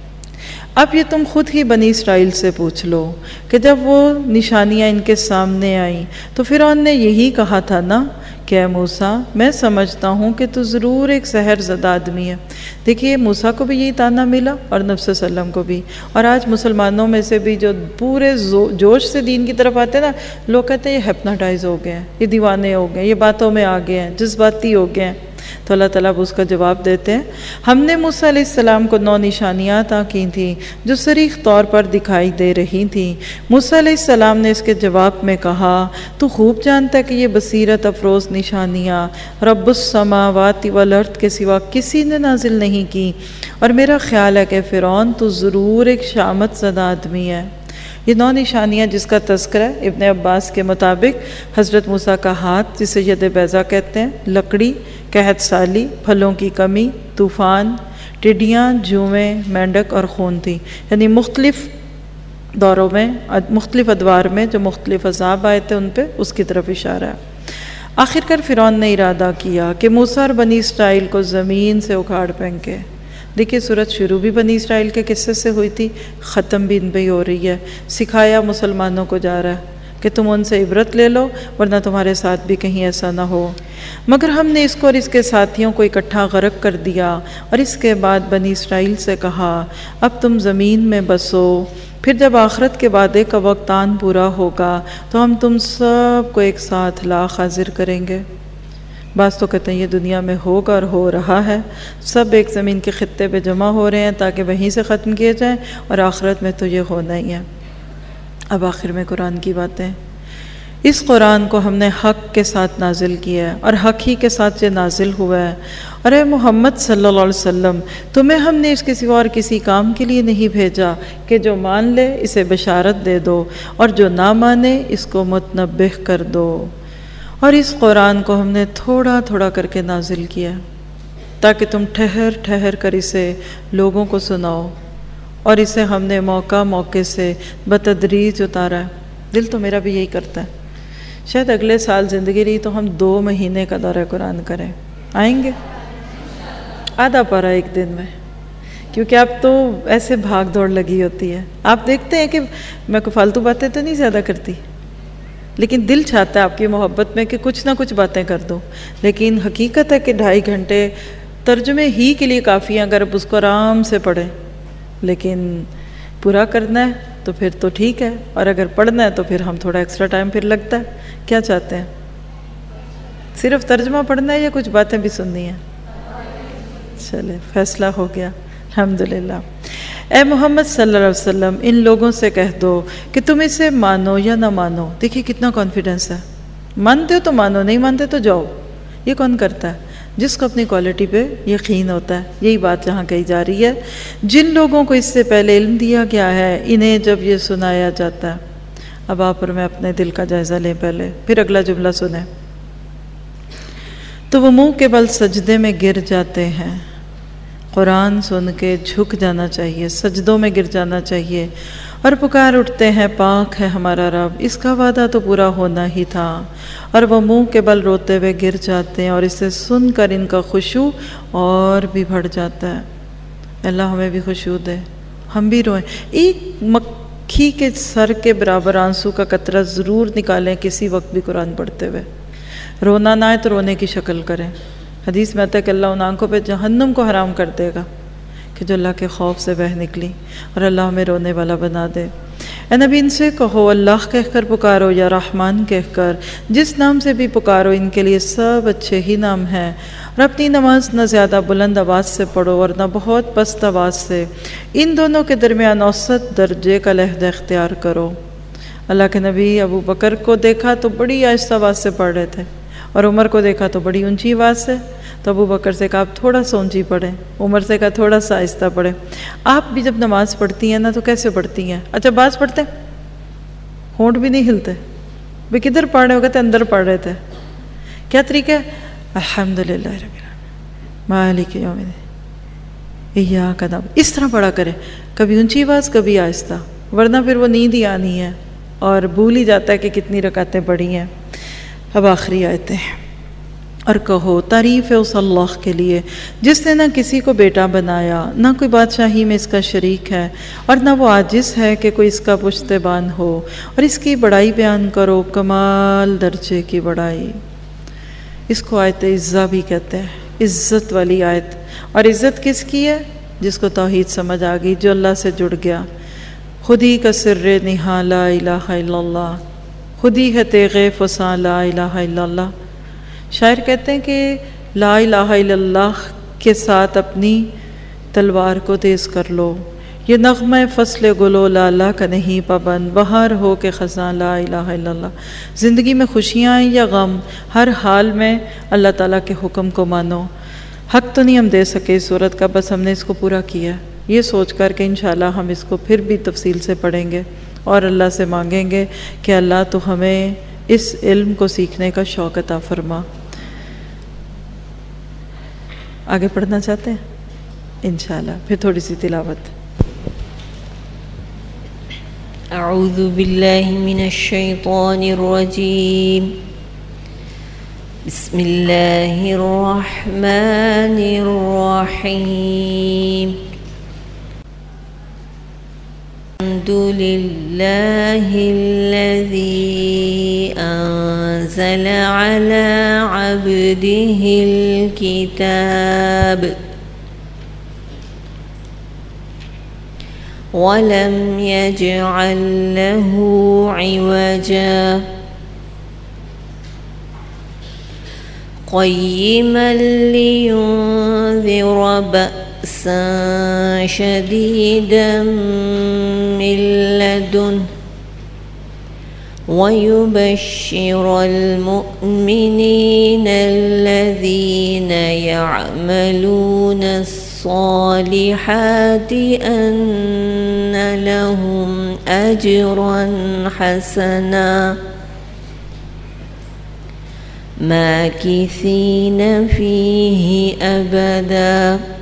अब ये तुम खुद ही बनी इसराइल से पूछ लो कि जब वो निशानियाँ इनके सामने आईं तो फ़िरौन ने यही कहा था ना कि मूसा मैं समझता हूँ कि तू ज़रूर एक सहर ज़दा आदमी है। देखिए मूसा को भी यही ताना मिला और नबी सल्लम को भी, और आज मुसलमानों में से भी जो पूरे जो, जोश से दीन की तरफ आते हैं ना, लोग कहते हैं ये हिप्नोटाइज हो गए हैं, ये दीवाने हो गए, ये बातों में आ गए हैं, जज्बाती हो गए हैं। तो अल्लाह ताला उसका जवाब देते हैं हमने मूसा अलैहिस्सलाम को नौ निशानियाँ अता की थी जो सरीख तौर पर दिखाई दे रही थी। मूसा अलैहिस्सलाम ने इसके जवाब में कहा तू खूब जानता है कि ये बसीरत अफरोज़ निशानियाँ रब्बुस समावाति वल अर्द के सिवा किसी ने नाजिल नहीं की, और मेरा ख्याल है कि फ़िरौन तू ज़रूर एक शामत ज़दा आदमी है। ये नौ निशानियाँ जिसका तज़किरा इब्न अब्बास के मुताबिक हज़रत मूसा का हाथ जिसे यद बैज़ा कहते हैं, लकड़ी, कहत साली, फलों की कमी, तूफ़ान, टिड्डियाँ, जुएँ, मेंढक और खून थी। यानी मुख्तलिफ़ दौरों में मुख्तलिफ़ अदवार में जो मुख्तलिफ़ अज़ाब आए थे उन पर उसकी तरफ इशारा है। आखिरकार फ़िरौन ने इरादा किया कि मूसा और बनी इसराइल को ज़मीन से उखाड़ फेंके। देखिए सूरत शुरू भी बनी इसराइल के किस्से से हुई थी, ख़त्म भी इन पर ही हो रही है। सिखाया मुसलमानों को जा रहा है कि तुम उनसे इबरत ले लो वरना तुम्हारे साथ भी कहीं ऐसा ना हो। मगर हमने इसको और इसके साथियों को इकट्ठा गर्क कर दिया और इसके बाद बनी इसराइल से कहा अब तुम ज़मीन में बसो, फिर जब आखिरत के वादे का वक्त आन पूरा होगा तो हम तुम सब को एक साथ ला हाजिर करेंगे। बास तो कहते हैं ये दुनिया में होगा और हो रहा है, सब एक ज़मीन के ख़ित्ते पे जमा हो रहे हैं ताकि वहीं से ख़त्म किए जाएं, और आखिरत में तो ये होना ही है। अब आखिर में कुरान की बातें। इस कुरान को हमने हक़ के साथ नाजिल किया है और हक़ ही के साथ ये नाजिल हुआ है, अरे मोहम्मद सल्लल्लाहु अलैहि वसल्लम, तुम्हें हमने इस किसी और किसी काम के लिए नहीं भेजा कि जो मान ले इसे बशारत दे दो और जो ना माने इसको मुतनब्बिह कर दो। और इस कुरान को हमने थोड़ा थोड़ा करके नाजिल किया ताकि तुम ठहर ठहर कर इसे लोगों को सुनाओ, और इसे हमने मौका मौके से बतदरीज उतारा है। दिल तो मेरा भी यही करता है, शायद अगले साल ज़िंदगी रही तो हम दो महीने का दौरा कुरान करें। आएंगे? आधा पारा एक दिन में, क्योंकि आप तो ऐसे भाग दौड़ लगी होती है। आप देखते हैं कि मैं को फालतू बातें तो नहीं ज़्यादा करती, लेकिन दिल चाहता है आपकी मोहब्बत में कि कुछ ना कुछ बातें कर दो। लेकिन हकीकत है कि ढाई घंटे तर्जुमे ही के लिए काफ़ी हैं अगर आप उसको आराम से पढ़ें, लेकिन पूरा करना है तो फिर तो ठीक है, और अगर पढ़ना है तो फिर हम थोड़ा एक्स्ट्रा टाइम फिर लगता है। क्या चाहते हैं, सिर्फ तर्जुमा पढ़ना है या कुछ बातें भी सुननी है? चले, फैसला हो गया, अल्हम्दुलिल्लाह। ए मोहम्मद सल्लल्लाहु अलैहि वसल्लम, इन लोगों से कह दो कि तुम इसे मानो या ना मानो। देखिए कितना कॉन्फिडेंस है, मानते हो तो मानो, नहीं मानते तो जाओ। ये कौन करता है? जिसको अपनी क्वालिटी पे यकीन होता है। यही बात यहाँ कही जा रही है। जिन लोगों को इससे पहले इल्म दिया गया है, इन्हें जब ये सुनाया जाता है। अब आप और मैं अपने दिल का जायज़ा लें पहले, फिर अगला जुमला सुने। तो वो मुंह के बल सजदे में गिर जाते हैं। कुरान सुन के झुक जाना चाहिए, सजदों में गिर जाना चाहिए और पुकार उठते हैं, पाक है हमारा रब, इसका वादा तो पूरा होना ही था। और वह मुंह के बल रोते हुए गिर जाते हैं और इसे सुनकर इनका खुशू और भी बढ़ जाता है। अल्लाह हमें भी खुशू दे, हम भी रोएं। एक मक्खी के सर के बराबर आंसू का कतरा ज़रूर निकालें किसी वक्त भी कुरान पढ़ते हुए। रोना ना आए तो रोने की शक्ल करें। हदीस में आता है कि अल्लाह उन आंखों पे जहन्नुम को हराम कर देगा कि जो अल्लाह के खौफ से बह निकली, और अल्लाह हमें रोने वाला बना दे। ए नबी, इनसे कहो अल्लाह कहकर पुकारो या रहमान कहकर, जिस नाम से भी पुकारो इनके लिए सब अच्छे ही नाम हैं। और अपनी नमाज न ज़्यादा बुलंद आवाज़ से पढ़ो और न बहुत पस्त आवाज़ से, इन दोनों के दरमियान औसत दर्जे का लहदा इख्तियार करो। अल्लाह के नबी अबू बकर को देखा तो बड़ी आहिस्ता आवाज़ से पढ़ रहे थे, और उमर को देखा तो बड़ी ऊंची आवाज़ से। तो अबू बकर से कहा आप थोड़ा सा ऊंची पढ़ें, उमर से कहा थोड़ा सा आहिस्ता पढ़ें। आप भी जब नमाज़ पढ़ती हैं ना तो कैसे पढ़ती हैं? अच्छा, बाज़ पढ़ते होंठ भी नहीं हिलते, वे किधर पढ़ रहे हो? कहते अंदर पढ़ रहे थे। क्या तरीका है? अल्हम्दुलिल्लाह रब्बिल आलमीन मालिक यौमिद्दीन इय्याका नअबुदु, इस तरह पढ़ा करें, कभी ऊंची आवाज़ कभी आहिस्ता, वरना फिर वो नींद ही आनी है और भूल ही जाता है कि कितनी रकातें पढ़ी हैं। अब आखिरी आयतें हैं। और कहो तारीफ़ है उस अल्लाह के लिए जिसने ना किसी को बेटा बनाया, ना कोई बादशाही में इसका शरीक है, और ना वो आजिज़ है कि कोई इसका पुश्तबान हो। और इसकी बड़ाई बयान करो, कमाल दर्जे की बड़ाई। इसको आयत इज़्ज़ा भी कहते हैं, इज़्ज़त वाली आयत। और इज़्ज़त किसकी है? जिसको तौहीद समझ आ गई, जो अल्लाह से जुड़ गया। खुदी का सिर्रे निहा ला इलाहा इल्लल्लाह, खुदी है तेग़े फसा ला इलाहा इल्लल्लाह। शायर कहते हैं कि ला इलाहा इल्लल्लाह के साथ अपनी तलवार को तेज़ कर लो। ये नग़्मा फ़स्ल गुलो लाला का नहीं पाबंद, बहार हो के ख़ज़ां ला इलाहा इल्लल्लाह। ज़िंदगी में खुशियाँ आएँ या गम, हर हाल में अल्लाह ताला के हुक्म को मानो। हक़ तो नहीं हम दे सके इस सूरत का, बस हमने इसको पूरा किया, ये सोच कर के इंशाअल्लाह हम इसको फिर भी तफसील से पढ़ेंगे और अल्लाह से मांगेंगे कि अल्लाह तो हमें इस इल्म को सीखने का शौक़ अता फरमा। आगे पढ़ना चाहते हैं इंशाअल्लाह, फिर थोड़ी सी तिलावत। अऊज़ु बिल्लाहि मिनश शैतानिर रजीम, बिस्मिल्लाहिर रहमानिर रहीम। अल्हम्दुलिल्लाहिल्लज़ी अंज़ला अला अब्दिहिल किताब वलम यजअल लहू इवजा क़य्यिमन लियुनज़िर बअसन शदीदन मिन लदुन्हु ويبشر المؤمنين الذين يعملون الصالحات أن لهم أجرا حسنا ماكثين فيه أبدا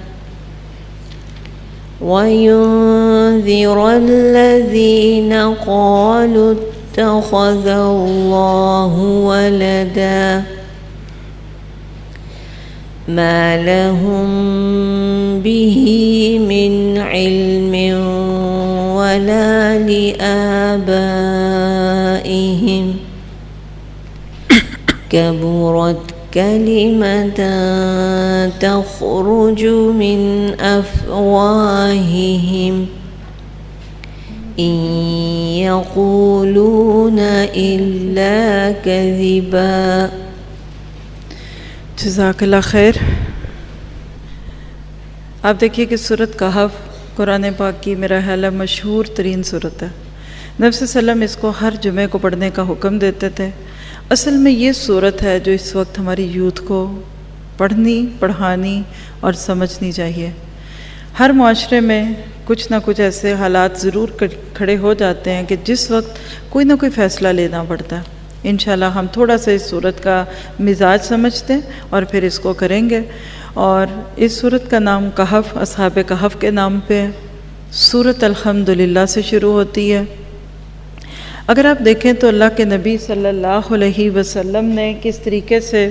وينذر الذين قالوا اتخذ الله ولدا ما لهم به من علم ولا لآبائهم كبرت كلمة تخرج من أفواههم إن يقولون إلا كذبا जज़ाकल्लाह खैर। आप देखिए कि सूरत कहफ कुरान पाक की मेरा ख्याल है मशहूर तरीन सूरत है। नबी सल्लम इसको हर जुमे को पढ़ने का हुक्म देते थे। असल में ये सूरत है जो इस वक्त हमारी यूथ को पढ़नी, पढ़ानी और समझनी चाहिए। हर माशरे में कुछ ना कुछ ऐसे हालात ज़रूर खड़े हो जाते हैं कि जिस वक्त कोई ना कोई फ़ैसला लेना पड़ता है। इंशाल्लाह हम थोड़ा सा इस सूरत का मिजाज समझते हैं और फिर इसको करेंगे। और इस सूरत का नाम कहफ, असहाब कहफ के नाम पे सूरत अल्हम्दुलिल्लाह से शुरू होती है। अगर आप देखें तो अल्लाह के नबी सल्लल्लाहु अलैहि वसल्लम ने किस तरीके से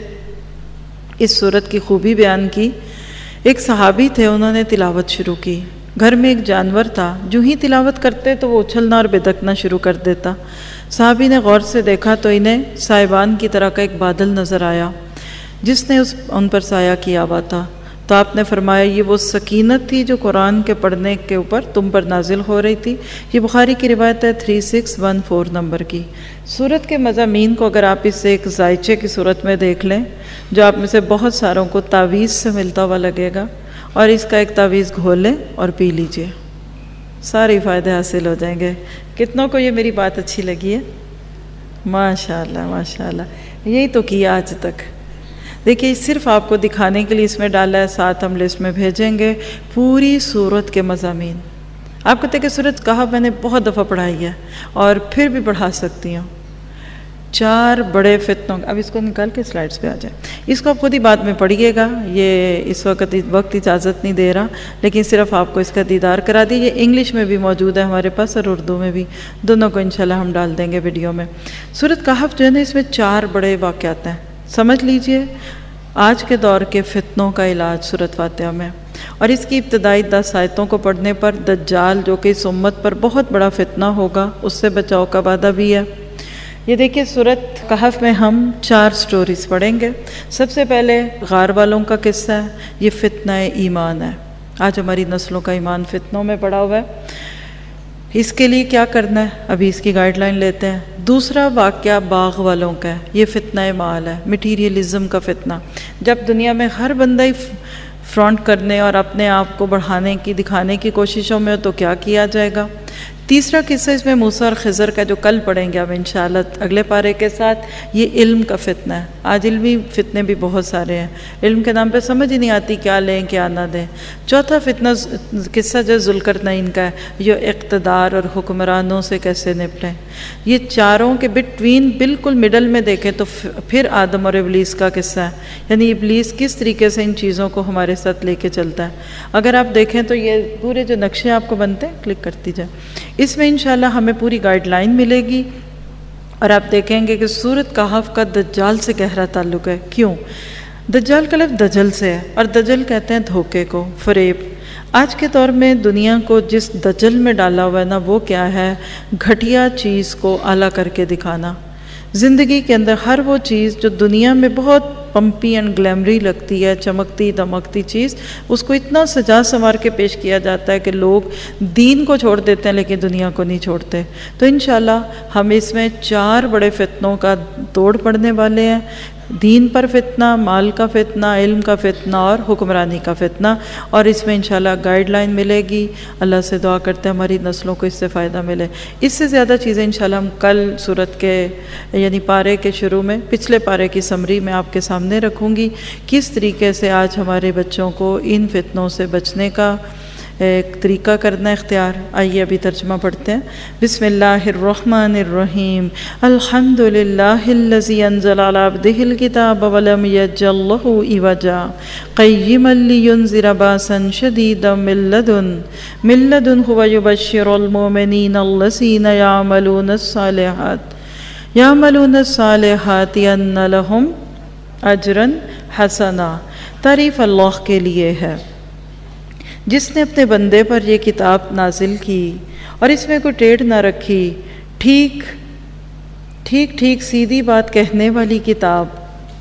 इस सूरत की खूबी बयान की। एक सहाबी थे, उन्होंने तिलावत शुरू की। घर में एक जानवर था, जो ही तिलावत करते तो वो उछलना और बिदकना शुरू कर देता। सहाबी ने गौर से देखा तो इन्हें साहिबान की तरह का एक बादल नज़र आया जिसने उस उन पर साया किया हुआ था। तो आपने फरमाया ये वो सकीनत थी जो कुरान के पढ़ने के ऊपर तुम पर नाजिल हो रही थी। ये बुखारी की रिवायत है three six one four number की। सूरत के मज़ामीन को अगर आप इसे एक जायचे की सूरत में देख लें, जो आप में से बहुत सारों को तावीज़ से मिलता हुआ लगेगा, और इसका एक तावीज़ घोल लें और पी लीजिए, सारे फ़ायदे हासिल हो जाएंगे। कितनों को ये मेरी बात अच्छी लगी है? माशाअल्लाह माशाअल्लाह, यही तो किया आज तक। देखिए सिर्फ आपको दिखाने के लिए इसमें डाला है, साथ हम लिस्ट में भेजेंगे पूरी सूरत के मज़ामीन। आप कहते कि सूरत कहा मैंने बहुत दफ़ा पढ़ाई है और फिर भी पढ़ा सकती हूँ। चार बड़े फितनों, अब इसको निकाल के स्लाइड्स पे आ जाए, इसको आप खुद ही बाद में पढ़िएगा। ये इस वक्त वक्त इजाज़त नहीं दे रहा, लेकिन सिर्फ आपको इसका दीदार करा दिए। ये इंग्लिश में भी मौजूद है हमारे पास और उर्दू में भी, दोनों को इंशाल्लाह हम डाल देंगे वीडियो में। सूरत कहफ जो है ना, इसमें चार बड़े वाक़यात हैं। समझ लीजिए आज के दौर के फितनों का इलाज सूरत फातिहा में। और इसकी इब्तदाई दस आयतों को पढ़ने पर दज्जाल जो कि इस उम्मत पर बहुत बड़ा फितना होगा, उससे बचाव का वादा भी है। ये देखिए सूरत कहफ में हम चार स्टोरीज पढ़ेंगे। सबसे पहले गार वालों का किस्सा है। ये फितना ईमान है। आज हमारी नस्लों का ईमान फितनों में पड़ा हुआ है। इसके लिए क्या करना है, अभी इसकी गाइडलाइन लेते हैं। दूसरा वाक़या बाग वालों का है। ये फितना माल है, मटीरियलिज़म का फितना। जब दुनिया में हर बंदा ही फ्रंट करने और अपने आप को बढ़ाने की, दिखाने की कोशिशों में हो तो क्या किया जाएगा। तीसरा किस्सा इसमें मूसा और खिज़र का, जो कल पढ़ेंगे अब इंशाअल्लाह अगले पारे के साथ। ये इल्म का फितना है। आज इल्मी फितने भी बहुत सारे हैं, इल्म के नाम पे समझ ही नहीं आती क्या लें क्या ना दें। चौथा फितना किस्सा जो ज़ुल्करनैन का है, जो इक़्तिदार और हुक्मरानों से कैसे निपटें। ये चारों के बिटवीन बिल्कुल मिडल में देखें तो फिर आदम और इब्लीस का किस्सा है, यानी इब्लीस किस तरीके से इन चीज़ों को हमारे साथ लेके चलता है। अगर आप देखें तो ये पूरे जो नक्शे आपको बनते हैं, क्लिक करती जाए, इसमें इंशाल्लाह हमें पूरी गाइडलाइन मिलेगी। और आप देखेंगे कि सूरत कहफ का दज्जाल से गहरा ताल्लुक़ है। क्यों? दज्जाल का लफ्ज़ दजल से है, और दजल कहते हैं धोखे को, फ़रेब। आज के दौर में दुनिया को जिस दजल में डाला हुआ है ना, वो क्या है? घटिया चीज़ को आला करके दिखाना। ज़िंदगी के अंदर हर वो चीज़ जो दुनिया में बहुत पम्पी एंड ग्लैमरी लगती है, चमकती दमकती चीज़, उसको इतना सजा संवार के पेश किया जाता है कि लोग दीन को छोड़ देते हैं लेकिन दुनिया को नहीं छोड़ते। तो इंशाल्लाह हम इसमें चार बड़े फितनों का तोड़ पड़ने वाले हैं, दीन पर फितना, माल का फितना, इल्म का फितना और हुक्मरानी का फितना। और इसमें इंशाल्लाह गाइडलाइन मिलेगी। अल्लाह से दुआ करते हैं हमारी नस्लों को इससे फ़ायदा मिले। इससे ज़्यादा चीज़ें इंशाल्लाह हम कल सूरत के यानी पारे के शुरू में, पिछले पारे की समरी में आपके सामने रखूँगी, किस तरीके से आज हमारे बच्चों को इन फितनों से बचने का एक तरीका करना इख्तियार। आइए अभी तर्जुमा पढ़ते हैं। बिस्मिल्लाहिर्रहमानिर्रहीम। अल्हम्दुलिल्लाहिल्लज़ी अंज़ला अला अब्दिहिल किताब वलम यजअल लहू इवजा क़य्यिमन लियुनज़िरा बासन शदीदम मिन लदुन मिन लदुनहु व युबश्शिरुल मुमिनीना अल्लज़ीना यअमलूनस सालिहात यअमलूनस सालिहाति अन्न लहुम अजरन हसना। तारीफ़ अल्लाह के लिए है जिसने अपने बंदे पर यह किताब नाजिल की और इसमें कोई टेढ़ ना रखी, ठीक ठीक ठीक सीधी बात कहने वाली किताब,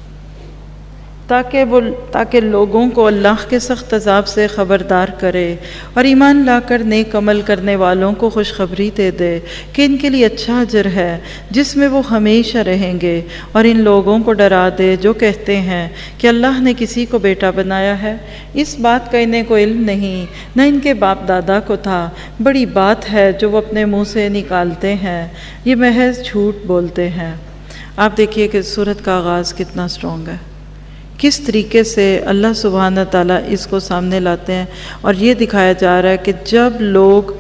ताकि वो ताकि लोगों को अल्लाह के सख्त अज़ाब से ख़बरदार करे और ईमान लाकर नेक अमल करने वालों को खुशखबरी दे दे कि इनके लिए अच्छा अजर है जिसमें वो हमेशा रहेंगे, और इन लोगों को डरा दे जो कहते हैं कि अल्लाह ने किसी को बेटा बनाया है। इस बात का इन्हें कोई इल्म नहीं, न इनके बाप दादा को था। बड़ी बात है जो वो अपने मुँह से निकालते हैं, ये महज झूठ बोलते हैं। आप देखिए कि सूरत का आगाज़ कितना स्ट्रॉन्ग है, किस तरीके से अल्लाह सुब्हान ताला इसको सामने लाते हैं और ये दिखाया जा रहा है कि जब लोग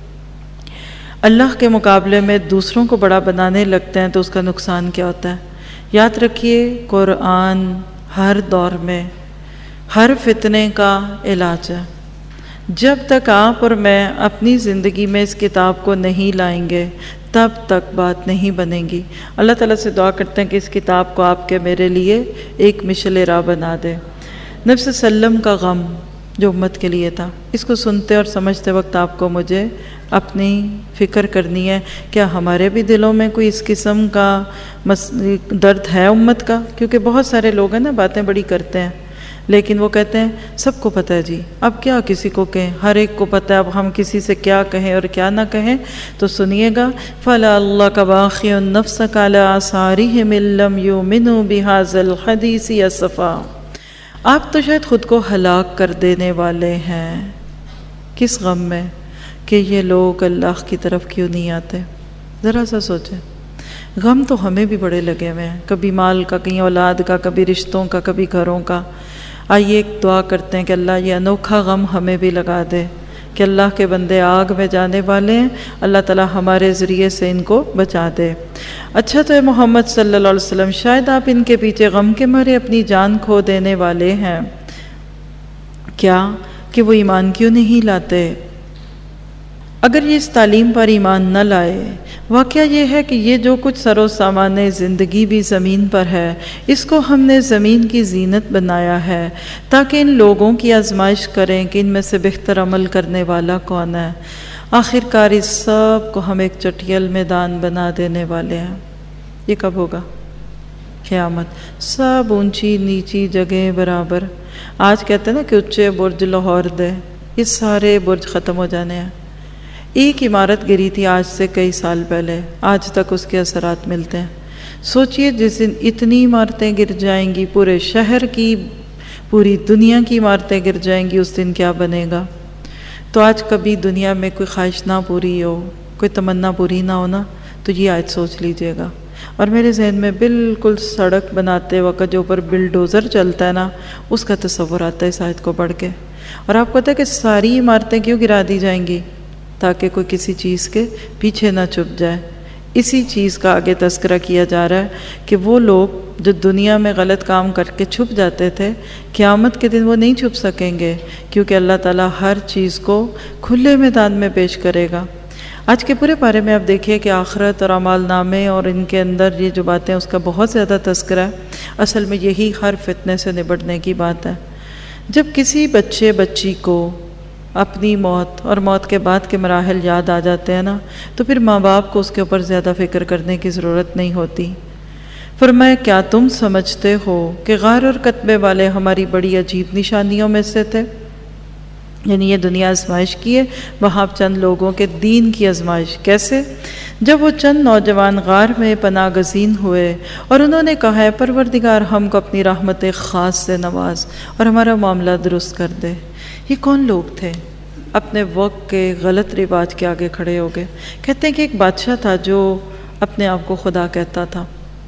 अल्लाह के मुकाबले में दूसरों को बड़ा बनाने लगते हैं तो उसका नुकसान क्या होता है। याद रखिए, कुरान हर दौर में हर फितने का इलाज है। जब तक आप और मैं अपनी ज़िंदगी में इस किताब को नहीं लाएंगे तब तक बात नहीं बनेगी। अल्लाह ताला से दुआ करते हैं कि इस किताब को आपके मेरे लिए एक मिशल राह बना दे। नबी सल्लम का गम जो उम्मत के लिए था, इसको सुनते और समझते वक्त आपको मुझे अपनी फ़िक्र करनी है, क्या हमारे भी दिलों में कोई इस किस्म का मस दर्द है उम्मत का। क्योंकि बहुत सारे लोग हैं ना, बातें बड़ी करते हैं लेकिन वो कहते हैं सबको पता है जी, अब क्या किसी को कहें, हर एक को पता है, अब हम किसी से क्या कहें और क्या ना कहें। तो सुनिएगा, फ़ला अल्लाह का बाक़ियुन नफ़्सक अला आसारिहिम इल्लम युमिनु बिहाज़ल हदीसी असफ़ा। आप तो शायद ख़ुद को हलाक कर देने वाले हैं, किस गम में कि ये लोग अल्लाह की तरफ क्यों नहीं आते। ज़रा सा सोचें, गम तो हमें भी बड़े लगे हुए हैं, कभी माल का, कहीं औलाद का, कभी रिश्तों का, कभी घरों का। आइए एक दुआ करते हैं कि अल्लाह ये अनोखा गम हमें भी लगा दे कि अल्लाह के बंदे आग में जाने वाले हैं, अल्लाह ताला हमारे ज़रिए से इनको बचा दे। अच्छा तो है मोहम्मद सल्लल्लाहु अलैहि वसल्लम, शायद आप इनके पीछे गम के मारे अपनी जान खो देने वाले हैं क्या कि वो ईमान क्यों नहीं लाते। अगर ये इस तालीम पर ईमान न लाए, वाक़या ये है कि ये जो कुछ सरो सामाने ज़िंदगी भी ज़मीन पर है, इसको हमने ज़मीन की जीनत बनाया है ताकि इन लोगों की आजमाइश करें कि इनमें से बेहतर अमल करने वाला कौन है। आखिरकार इस सब को हम एक चटियल मैदान बना देने वाले हैं। ये कब होगा? क़यामत। सब ऊंची नीची जगह बराबर। आज कहते हैं ना कि ऊंचे बुर्ज लाहौर दे, ये सारे बुर्ज ख़त्म हो जाने हैं। एक इमारत गिरी थी आज से कई साल पहले, आज तक उसके असरात मिलते हैं। सोचिए जिस दिन इतनी इमारतें गिर जाएंगी, पूरे शहर की, पूरी दुनिया की इमारतें गिर जाएंगी, उस दिन क्या बनेगा। तो आज कभी दुनिया में कोई ख्वाहिश ना पूरी हो, कोई तमन्ना पूरी ना हो ना, तो ये आज सोच लीजिएगा। और मेरे जहन में बिल्कुल सड़क बनाते वक्त जो ऊपर बिल्डोज़र चलता है ना, उसका तस्वुर आता है इस आयत को पढ़ के। और आपको पता है कि सारी इमारतें क्यों गिरा दी जाएंगी? ताकि कोई किसी चीज़ के पीछे ना छुप जाए। इसी चीज़ का आगे तस्करा किया जा रहा है कि वो लोग जो दुनिया में गलत काम करके छुप जाते थे, क़यामत के दिन वो नहीं छुप सकेंगे, क्योंकि अल्लाह ताला हर चीज़ को खुले मैदान में पेश करेगा। आज के पूरे बारे में आप देखिए कि आखिरत और अमाल नामे और इनके अंदर ये जो बातें, उसका बहुत ज़्यादा तस्करा है। असल में यही हर फितने से निपटने की बात है। जब किसी बच्चे बच्ची को अपनी मौत और मौत के बाद के मराहल याद आ जाते हैं ना, तो फिर माँ बाप को उसके ऊपर ज़्यादा फ़िक्र करने की ज़रूरत नहीं होती। फरमाया क्या तुम समझते हो कि गार और कत्बे वाले हमारी बड़ी अजीब निशानियों में से थे। यानी ये दुनिया आजमाइश की है, वहाँ चंद लोगों के दीन की आजमाइश। कैसे? जब वो चंद नौजवान गार में पनाह गज़ीन हुए और उन्होंने कहा है परवरदिगार हमको अपनी रहमत ख़ास से नवाज और हमारा मामला दुरुस्त कर दे। ये कौन लोग थे? अपने वक्त के गलत रिवाज के आगे खड़े हो गए। कहते हैं कि एक बादशाह था जो अपने आप को खुदा कहता था।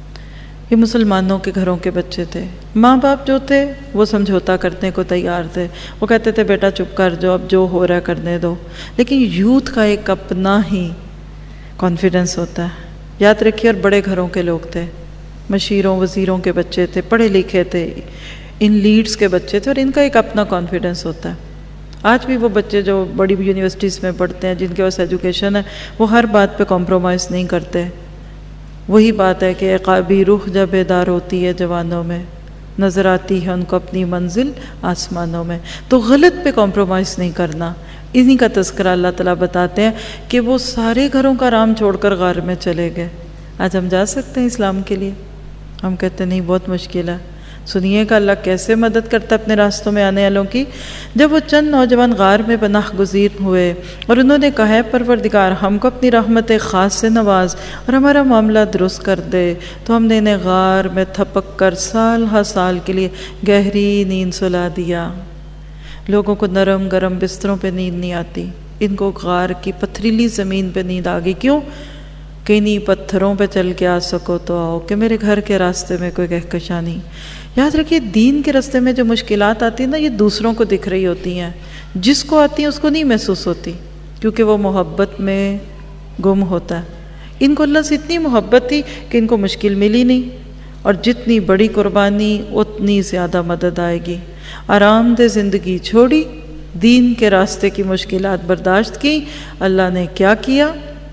ये मुसलमानों के घरों के बच्चे थे। माँ बाप जो थे वो समझौता करने को तैयार थे। वो कहते थे बेटा चुप कर जो, अब जो हो रहा है करने दो। लेकिन यूथ का एक अपना ही कॉन्फिडेंस होता है। याद रखिए, और बड़े घरों के लोग थे, मशीरों वज़ीरों के बच्चे थे, पढ़े लिखे थे, इन लीड्स के बच्चे थे, और इनका एक अपना कॉन्फिडेंस होता है। आज भी वो बच्चे जो बड़ी यूनिवर्सिटीज़ में पढ़ते हैं, जिनके पास एजुकेशन है, वो हर बात पे कॉम्प्रोमाइज़ नहीं करते। वही बात है कि एक़ाबी रूह जब बेदार होती है जवानों में, नज़र आती है उनको अपनी मंजिल आसमानों में। तो गलत पे कॉम्प्रोमाइज़ नहीं करना, इन्हीं का तज़किरा अल्लाह ताला बताते हैं कि वो सारे घरों का आराम छोड़कर गार में चले गए। आज हम जा सकते हैं इस्लाम के लिए? हम कहते नहीं, बहुत मुश्किल है। सुनिएगा अल्लाह कैसे मदद करता है अपने रास्तों में आने वालों की। जब वो चंद नौजवान गार में पनाह गुज़ीर हुए और उन्होंने कहा है परवरदिगार हमको अपनी रहमत ख़ास से नवाज और हमारा मामला दुरुस्त कर दे, तो हमने इन्हें गार में थपक कर साल हर साल के लिए गहरी नींद सुला दिया। लोगों को नरम गरम बिस्तरों पे नींद नहीं आती, इनको गार की पथरीली ज़मीन पे नींद आ गई। क्यों? कि इन्हीं पत्थरों पे चल के आ सको तो आओ, कि मेरे घर के रास्ते में कोई कहकशा नहीं। याद रखिए, दीन के रास्ते में जो मुश्किलात आती हैं ना, ये दूसरों को दिख रही होती हैं, जिसको आती हैं उसको नहीं महसूस होती, क्योंकि वो मोहब्बत में गुम होता है। इनको अल्लाह से इतनी मोहब्बत थी कि इनको मुश्किल मिली नहीं, और जितनी बड़ी कुर्बानी उतनी ज़्यादा मदद आएगी। आरामदेह ज़िंदगी छोड़ी, दीन के रास्ते की मुश्किलात बर्दाश्त की, अल्लाह ने क्या किया?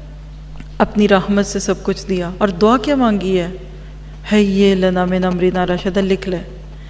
अपनी रहमत से सब कुछ दिया। और दुआ क्या मांगी है? है ये लना मिन अमरिना रशदा। लिख ले,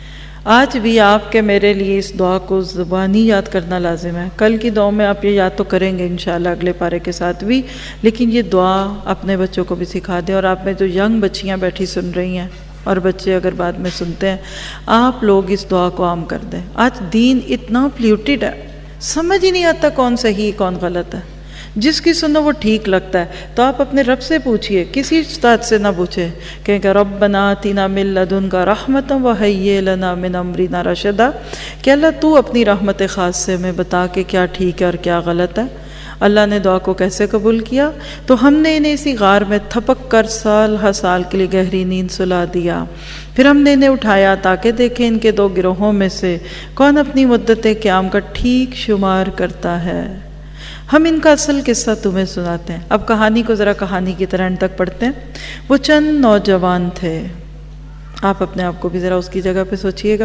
आज भी आपके मेरे लिए इस दुआ को ज़ुबानी याद करना लाजिम है। कल की दुआ में आप ये याद तो करेंगे इंशाअल्लाह अगले पारे के साथ भी, लेकिन ये दुआ अपने बच्चों को भी सिखा दें। और आप में जो यंग बच्चियाँ बैठी सुन रही हैं और बच्चे अगर बाद में सुनते हैं, आप लोग इस दुआ को आम कर दें। आज दीन इतना प्ल्यूटेड है, समझ ही नहीं आता कौन सही कौन गलत है। जिसकी सुनो वो ठीक लगता है, तो आप अपने रब से पूछिए, किसी उस्ताद से ना पूछे। कहेंगे रब्बना आतिना मिन लदुनका रहमतन व हय्यि लना मिन अमरिना रशदा, कि अल्लाह तू अपनी रहमत ख़ास से हमें बता के क्या ठीक है और क्या गलत है। अल्लाह ने दुआ को कैसे कबूल किया? तो हमने इन्हें इसी गार में थपक कर साल हर साल के लिए गहरी नींद सुला दिया। फिर हमने इन्हें उठाया ताकि देखें इनके दो गिरोहों में से कौन अपनी मुद्दत क़याम का ठीक शुमार करता है। हम इनका असल किस्सा तुम्हें सुनाते हैं। अब कहानी को ज़रा कहानी की तरह तक पढ़ते हैं। वो चंद नौजवान थे, आप अपने आप को भी ज़रा उसकी जगह पे सोचिएगा,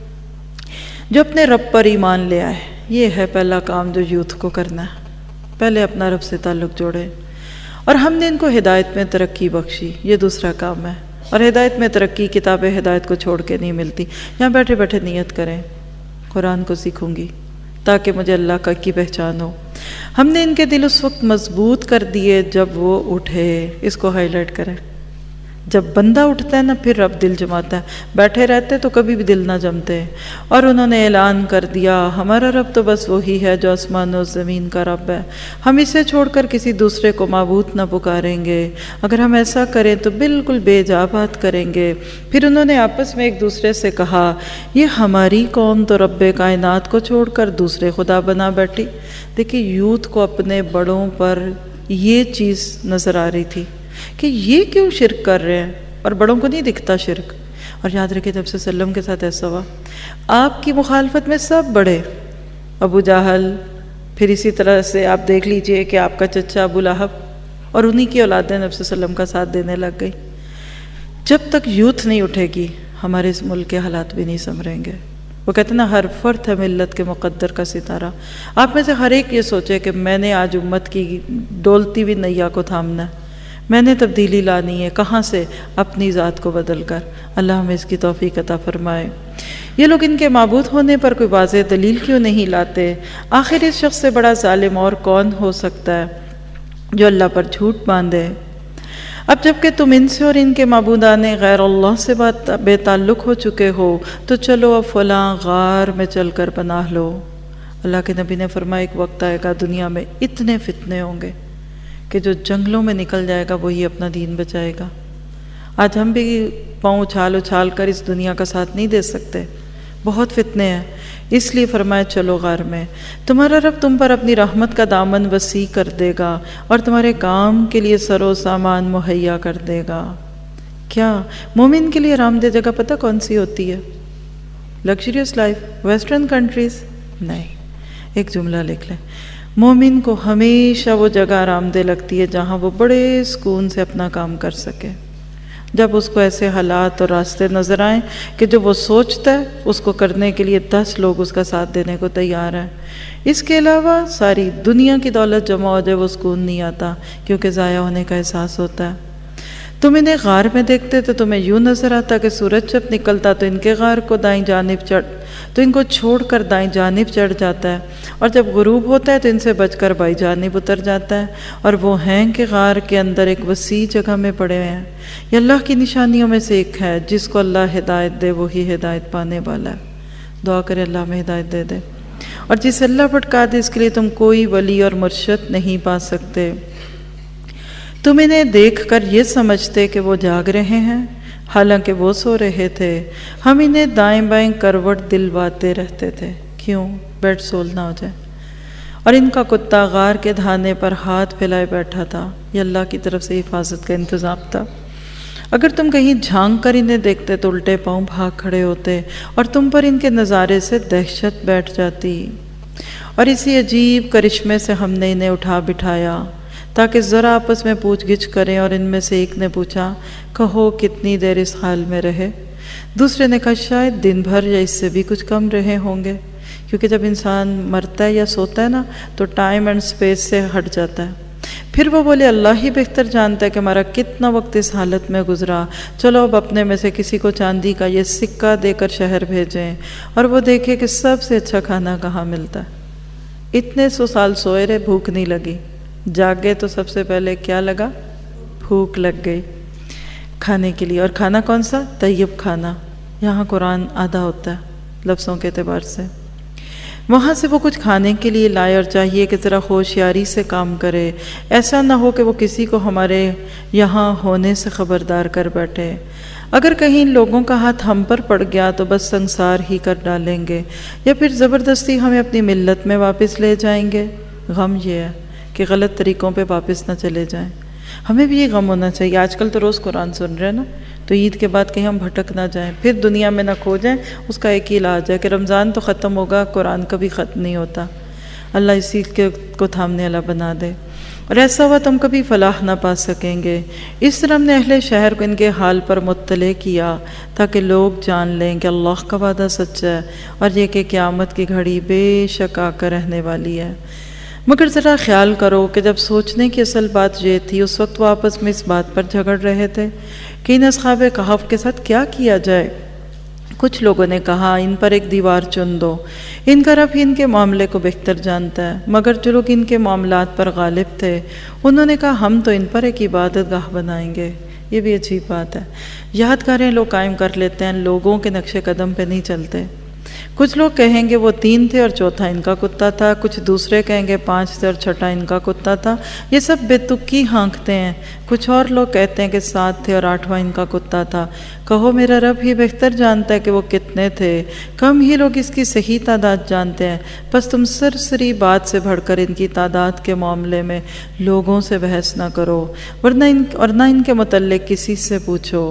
जो अपने रब पर ईमान ले आए। ये है पहला काम जो यूथ को करना है, पहले अपना रब से ताल्लुक़ जोड़े। और हमने इनको हिदायत में तरक्की बख्शी, ये दूसरा काम है। और हिदायत में तरक्की किताब हिदायत को छोड़ के नहीं मिलती। यहाँ बैठे बैठे नियत करें कुरान को सीखूंगी ताकि मुझे अल्लाह का की पहचान हो। हमने इनके दिल उस वक्त मजबूत कर दिए जब वो उठे। इसको हाईलाइट करें, जब बंदा उठता है ना फिर रब दिल जमाता है। बैठे रहते तो कभी भी दिल ना जमते। और उन्होंने ऐलान कर दिया हमारा रब तो बस वही है जो आसमान और ज़मीन का रब है, हम इसे छोड़कर किसी दूसरे को माबूद ना पुकारेंगे। अगर हम ऐसा करें तो बिल्कुल बेजा बात करेंगे। फिर उन्होंने आपस में एक दूसरे से कहा ये हमारी कौम तो रब्बे कायनात को छोड़कर दूसरे खुदा बना बैठी। देखिए यूथ को अपने बड़ों पर ये चीज़ नज़र आ रही थी कि ये क्यों शिरक कर रहे हैं, और बड़ों को नहीं दिखता शिरक। और याद रखिए जब से सल्लम के साथ ऐसा हुआ, आपकी मुखालफत में सब बड़े, अबू जाहल, फिर इसी तरह से आप देख लीजिए कि आपका चचा अबू लहब, और उन्हीं की औलादें नबी सल्लम का साथ देने लग गई। जब तक यूथ नहीं उठेगी हमारे इस मुल्क के हालात भी नहीं संभरेंगे। वो कहते ना हर फर्द है मिल्लत के मुक़द्दर का सितारा। आप में से हर एक ये सोचे कि मैंने आज उम्मत की डोलती हुई नैया को थामना है, मैंने तब्दीली लानी है। कहाँ से? अपनी ज़ात को बदल कर। अल्लाह हमें इसकी तौफीक अता फरमाए। ये लोग इनके माबूद होने पर कोई वाज़ेह दलील क्यों नहीं लाते? आखिर इस शख्स से बड़ा जालिम और कौन हो सकता है जो अल्लाह पर झूठ बांधे। अब जबकि तुम इनसे और इनके माबूदाने गैर अल्लाह से बात बेताल्लुक़ हो चुके हो, तो चलो अब फ़लाँ गार में चल कर पनाह लो। अल्लाह के नबी ने फरमाया एक वक्त आएगा दुनिया में इतने फितने होंगे कि जो जंगलों में निकल जाएगा वही अपना दीन बचाएगा। आज हम भी पाँव उछाल उछाल कर इस दुनिया का साथ नहीं दे सकते, बहुत फितने हैं। इसलिए फरमाया चलो गार में, तुम्हारा रब तुम पर अपनी रहमत का दामन वसी कर देगा और तुम्हारे काम के लिए सरो सामान मुहैया कर देगा। क्या मोमिन के लिए आरामदेह जगह पता कौन सी होती है? लग्जरियस लाइफ, वेस्टर्न कंट्रीज़ नहीं। एक जुमला लिख लें, मोमिन को हमेशा वो जगह आरामदेह लगती है जहाँ वो बड़े सुकून से अपना काम कर सके। जब उसको ऐसे हालात और रास्ते नज़र आएँ कि जो वो सोचता है उसको करने के लिए दस लोग उसका साथ देने को तैयार हैं, इसके अलावा सारी दुनिया की दौलत जमा हो जाए वो सुकून नहीं आता, क्योंकि ज़ाया होने का एहसास होता है। तुम इन्हें गार में देखते तो तुम्हें यूँ नज़र आता कि सूरज जब निकलता तो इनके गार को दाईं जानिब चढ़ तो इनको छोड़कर दाईं जानिब चढ़ जाता है, और जब गुरूब होता है तो इनसे बचकर बाईं जानिब उतर जाता है, और वो हैं कि गार के अंदर एक वसी जगह में पड़े हुए हैं। ये अल्लाह की निशानियों में से एक है, जिसको अल्लाह हिदायत दे वही हिदायत पाने वाला है। दुआ करे अल्लाह में हिदायत दे दे, और जिसे अल्लाह भटका दे इसके लिए तुम कोई वली और मुर्शद नहीं पा सकते। तुम इन्हें देखकर ये समझते कि वो जाग रहे हैं, हालांकि वो सो रहे थे। हम इन्हें दाएं बाएं करवट दिलवाते रहते थे, क्यों? बेड सोल ना हो जाए। और इनका कुत्ता गार के धाने पर हाथ फैलाए बैठा था, ये अल्लाह की तरफ से हिफाजत का इंतज़ाम था। अगर तुम कहीं झांक कर इन्हें देखते तो उल्टे पाँव भाग खड़े होते और तुम पर इनके नज़ारे से दहशत बैठ जाती। और इसी अजीब करिश्मे से हमने इन्हें उठा बिठाया ताकि ज़रा आपस में पूछ गिछ करें, और इनमें से एक ने पूछा, कहो कितनी देर इस हाल में रहे? दूसरे ने कहा शायद दिन भर या इससे भी कुछ कम रहे होंगे, क्योंकि जब इंसान मरता है या सोता है ना तो टाइम एंड स्पेस से हट जाता है। फिर वो बोले अल्लाह ही बेहतर जानता है कि हमारा कितना वक्त इस हालत में गुजरा। चलो अब अपने में से किसी को चांदी का ये सिक्का देकर शहर भेजें और वो देखे कि सबसे अच्छा खाना कहाँ मिलता है। इतने सौ साल सोए रहे, भूख नहीं लगी। जागे तो सबसे पहले क्या लगा? भूख लग गई खाने के लिए। और खाना कौन सा? तैयब खाना। यहाँ कुरान आधा होता है लफ्ज़ों के एतबार से। वहाँ से वो कुछ खाने के लिए लाए और चाहिए कि ज़रा होशियारी से काम करे, ऐसा ना हो कि वो किसी को हमारे यहाँ होने से ख़बरदार कर बैठे। अगर कहीं लोगों का हाथ हम पर पड़ गया तो बस संसार ही कर डालेंगे, या फिर ज़बरदस्ती हमें अपनी मिल्लत में वापस ले जाएंगे। गम ये है कि गलत तरीक़ों पे वापस ना चले जाएं। हमें भी ये गम होना चाहिए। आजकल तो रोज़ कुरान सुन रहे हैं ना, तो ईद के बाद कहीं हम भटक ना जाएं, फिर दुनिया में ना खो जाएं। उसका एक ही इलाज है कि रमज़ान तो ख़त्म होगा, कुरान कभी ख़त्म नहीं होता। अल्लाह इसी के को थामने वाला बना दे, और ऐसा हुआ तुम कभी फलाह ना पा सकेंगे। इस तरह हमने अहले शहर को इनके हाल पर मुत्तले किया ताकि लोग जान लें कि अल्लाह का वादा सच्चा है और ये कि क़यामत की घड़ी बेशक आकर रहने वाली है। मगर ज़रा ख्याल करो कि जब सोचने की असल बात ये थी, उस वक्त वो आपस में इस बात पर झगड़ रहे थे कि इन अस्हाबे कहफ के साथ क्या किया जाए। कुछ लोगों ने कहा इन पर एक दीवार चुन दो, इनका रब ही इनके मामले को बेहतर जानता है। मगर जो लोग इनके मामलात पर गालिब थे उन्होंने कहा हम तो इन पर एक इबादत गाह बनाएंगे। ये भी अजीब बात है। यादगारें लोग कायम कर लेते हैं, लोगों के नक्शे कदम पे नहीं चलते। कुछ लोग कहेंगे वो तीन थे और चौथा इनका कुत्ता था, कुछ दूसरे कहेंगे पांच थे और छठा इनका कुत्ता था। ये सब बेतुकी हाँकते हैं। कुछ और लोग कहते हैं कि सात थे और आठवां इनका कुत्ता था। कहो मेरा रब ही बेहतर जानता है कि वो कितने थे, कम ही लोग इसकी सही तादाद जानते हैं। बस तुम सरसरी बात से बढ़कर इनकी तादाद के मामले में लोगों से बहस ना करो, वरना इन और ना इनके मुतल्लिक किसी से पूछो।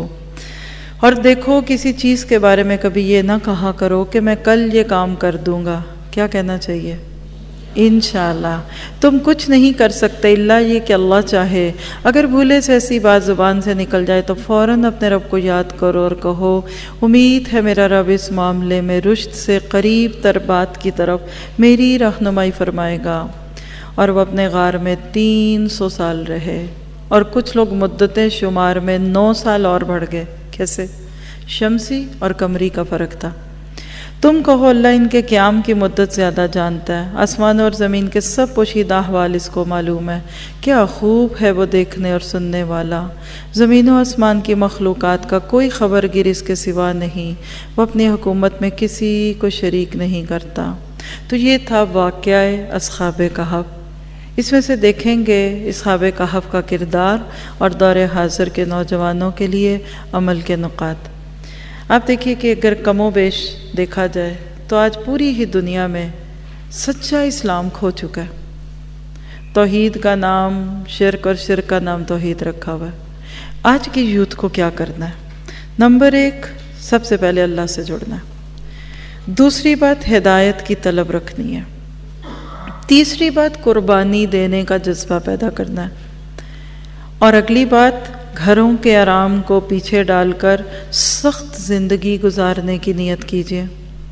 और देखो किसी चीज़ के बारे में कभी ये ना कहा करो कि मैं कल ये काम कर दूंगा। क्या कहना चाहिए? इंशाअल्लाह। तुम कुछ नहीं कर सकते इल्ला ये कि अल्लाह चाहे। अगर भूले से ऐसी बात ज़ुबान से निकल जाए तो फ़ौरन अपने रब को याद करो और कहो उम्मीद है मेरा रब इस मामले में रुश्द से करीब तर बात की तरफ मेरी रहनुमाई फरमाएगा। और वह अपने गार में तीन सौ साल रहे, और कुछ लोग मुद्दतें शुमार में नौ साल और बढ़ गए। कैसे? शमसी और कमरी का फ़र्क था। तुम कहो अल्लाह इनके क़याम की मुद्दत ज़्यादा जानता है, आसमान और ज़मीन के सब पोशीदा अहवाल इसको मालूम है। क्या खूब है वो देखने और सुनने वाला। ज़मीन और आसमान की मखलूक़ात का कोई ख़बरगिर इसके सिवा नहीं, वो अपनी हुकूमत में किसी को शरीक नहीं करता। तो ये था वाक़या अस्हाबे कहफ़। इसमें से देखेंगे अस्हाबे कहफ़ का किरदार और दौर हाज़िर के नौजवानों के लिए अमल के नुकात। आप देखिए कि अगर कमो बेश देखा जाए तो आज पूरी ही दुनिया में सच्चा इस्लाम खो चुका है। तौहीद का नाम शिरक और शिरक का नाम तौहीद रखा हुआ है। आज की यूथ को क्या करना है? नंबर एक, सबसे पहले अल्लाह से जुड़ना है। दूसरी बात, हिदायत की तलब रखनी है। तीसरी बात, कुर्बानी देने का जज्बा पैदा करना है। और अगली बात, घरों के आराम को पीछे डालकर सख्त ज़िंदगी गुजारने की नीयत कीजिए।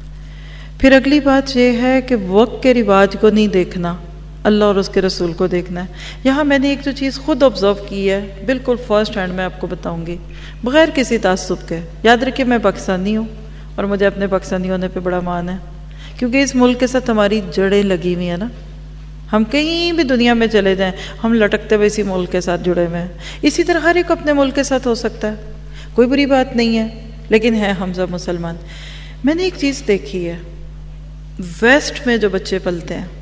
फिर अगली बात यह है कि वक्त के रिवाज को नहीं देखना, अल्लाह और उसके रसूल को देखना है। यहाँ मैंने एक जो चीज़ खुद ऑब्ज़र्व की है, बिल्कुल फर्स्ट हैंड मैं आपको बताऊँगी, बग़ैर किसी तासुब के। याद रखिए मैं पाकिस्तानी हूँ और मुझे अपने पाकिस्तानी होने पे बड़ा मान है, क्योंकि इस मुल्क के साथ हमारी जड़ें लगी हुई हैं ना। हम कहीं भी दुनिया में चले जाएं, हम लटकते हुए इसी मुल्क के साथ जुड़े हुए हैं। इसी तरह हर एक अपने मुल्क के साथ हो सकता है, कोई बुरी बात नहीं है, लेकिन है हम सब मुसलमान। मैंने एक चीज़ देखी है, वेस्ट में जो बच्चे पलते हैं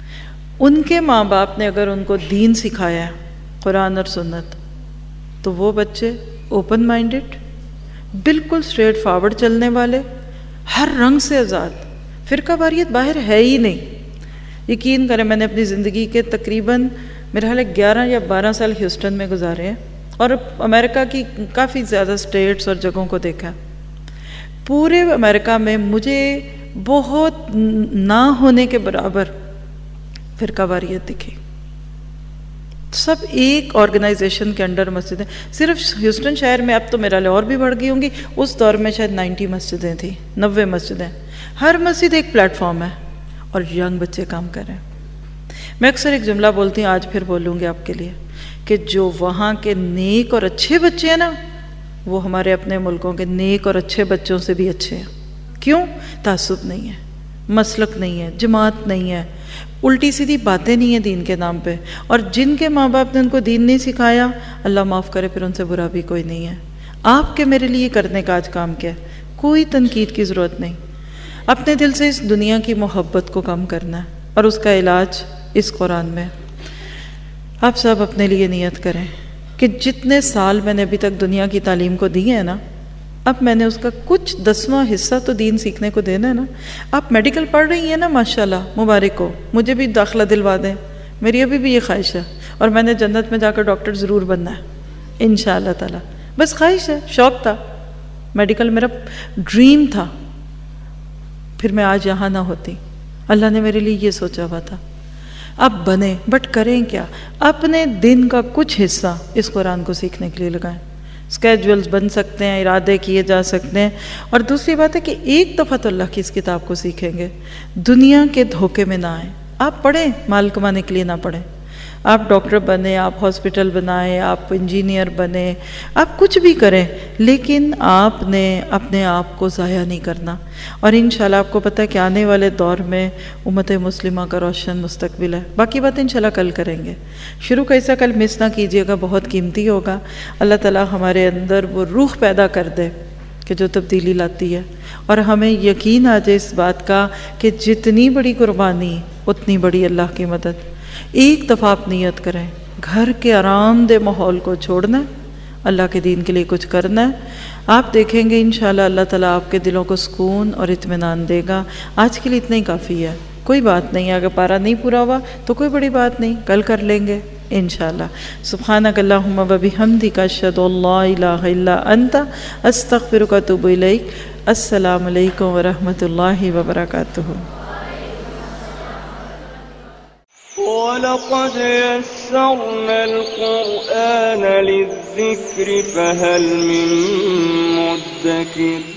उनके माँ बाप ने अगर उनको दीन सिखाया है, कुरान और सुन्नत, तो वो बच्चे ओपन माइंडेड, बिल्कुल स्ट्रेट फॉरवर्ड चलने वाले, हर रंग से आज़ाद, फ़िरका वारियत बाहर है ही नहीं। यकीन करें, मैंने अपनी ज़िंदगी के तकरीबन मेरा हाल ग्यारह या बारह साल ह्यूस्टन में गुजारे हैं और अमेरिका की काफ़ी ज़्यादा स्टेट्स और जगहों को देखा। पूरे अमेरिका में मुझे बहुत ना होने के बराबर फ़िरका वारियत दिखी। सब एक ऑर्गेनाइजेशन के अंडर मस्जिदें, सिर्फ ह्यूस्टन शहर में, अब तो मेरा और भी बढ़ गई होंगी, उस दौर में शायद नब्बे मस्जिदें थी, नब्बे मस्जिदें। हर मस्जिद एक प्लेटफॉर्म है और यंग बच्चे काम कर रहे हैं। मैं अक्सर एक जुमला बोलती हूँ, आज फिर बोलूँगी आपके लिए, कि जो वहाँ के नेक और अच्छे बच्चे हैं ना, वो हमारे अपने मुल्कों के नेक और अच्छे बच्चों से भी अच्छे हैं। क्यों? तासुब नहीं है, मसलक नहीं है, जमात नहीं है, उल्टी सीधी बातें नहीं है दीन के नाम पे। और जिनके माँ बाप ने उनको दीन नहीं सिखाया, अल्लाह माफ़ करे, फिर उनसे बुरा भी कोई नहीं है। आपके मेरे लिए करने का आज काम क्या है? कोई तनकीद की ज़रूरत नहीं। अपने दिल से इस दुनिया की मोहब्बत को कम करना है और उसका इलाज इस कुरान में। आप सब अपने लिए नियत करें कि जितने साल मैंने अभी तक दुनिया की तालीम को दी है ना, अब मैंने उसका कुछ दसवां हिस्सा तो दीन सीखने को देना है ना। आप मेडिकल पढ़ रही हैं ना, माशाल्लाह, मुबारक हो, मुझे भी दाखिला दिलवा दें, मेरी अभी भी ये ख्वाहिश है। और मैंने जन्नत में जाकर डॉक्टर ज़रूर बनना है इंशाअल्लाह ताला, बस ख्वाहिश है, शौक़ था, मेडिकल मेरा ड्रीम था। फिर मैं आज यहाँ ना होती, अल्लाह ने मेरे लिए ये सोचा हुआ था। अब बने, बट करें क्या? अपने दिन का कुछ हिस्सा इस कुरान को सीखने के लिए लगाएं। स्केजुअल्स बन सकते हैं, इरादे किए जा सकते हैं। और दूसरी बात है कि एक दफ़ा तो अल्लाह की इस किताब को सीखेंगे, दुनिया के धोखे में ना आए। आप पढ़ें, माल कमाने के लिए ना पढ़ें। आप डॉक्टर बने, आप हॉस्पिटल बनाएं, आप इंजीनियर बने, आप कुछ भी करें, लेकिन आपने अपने आप को ज़ाया नहीं करना। और इंशाल्लाह आपको पता है कि आने वाले दौर में उम्मत मुस्लिमा का रोशन मुस्तकबिल है। बाकी बात इंशाल्लाह कल करेंगे। शुरू का हिस्सा कल मिस ना कीजिएगा, बहुत कीमती होगा। अल्लाह ताला हमारे अंदर वो रूह पैदा कर दे कि जो तब्दीली लाती है, और हमें यकीन आ जाए इस बात का कि जितनी बड़ी कुर्बानी उतनी बड़ी अल्लाह की मदद। एक दफ़ा आप नियत करें, घर के आरामदेह माहौल को छोड़ना है, अल्लाह के दीन के लिए कुछ करना है। आप देखेंगे इंशाल्लाह अल्लाह ताला आपके दिलों को सुकून और इत्मीनान देगा। आज के लिए इतना ही काफ़ी है, कोई बात नहीं है। अगर पारा नहीं पूरा हुआ तो कोई बड़ी बात नहीं, कल कर लेंगे इंशाल्लाह। सुब्हानक अल्लाहुम्मा व बिहम्दिका अशहदु अल्ला इलाहा इल्ला अंता अस्तगफिरुका व अतूबु इलैक। अस्सलामु अलैकुम व रहमतुल्लाहि व बरकातुहू। वलक़द यस्सरनल क़ुरआन लिज़्ज़िक्रि फ़हल मिन मुद्दकिर।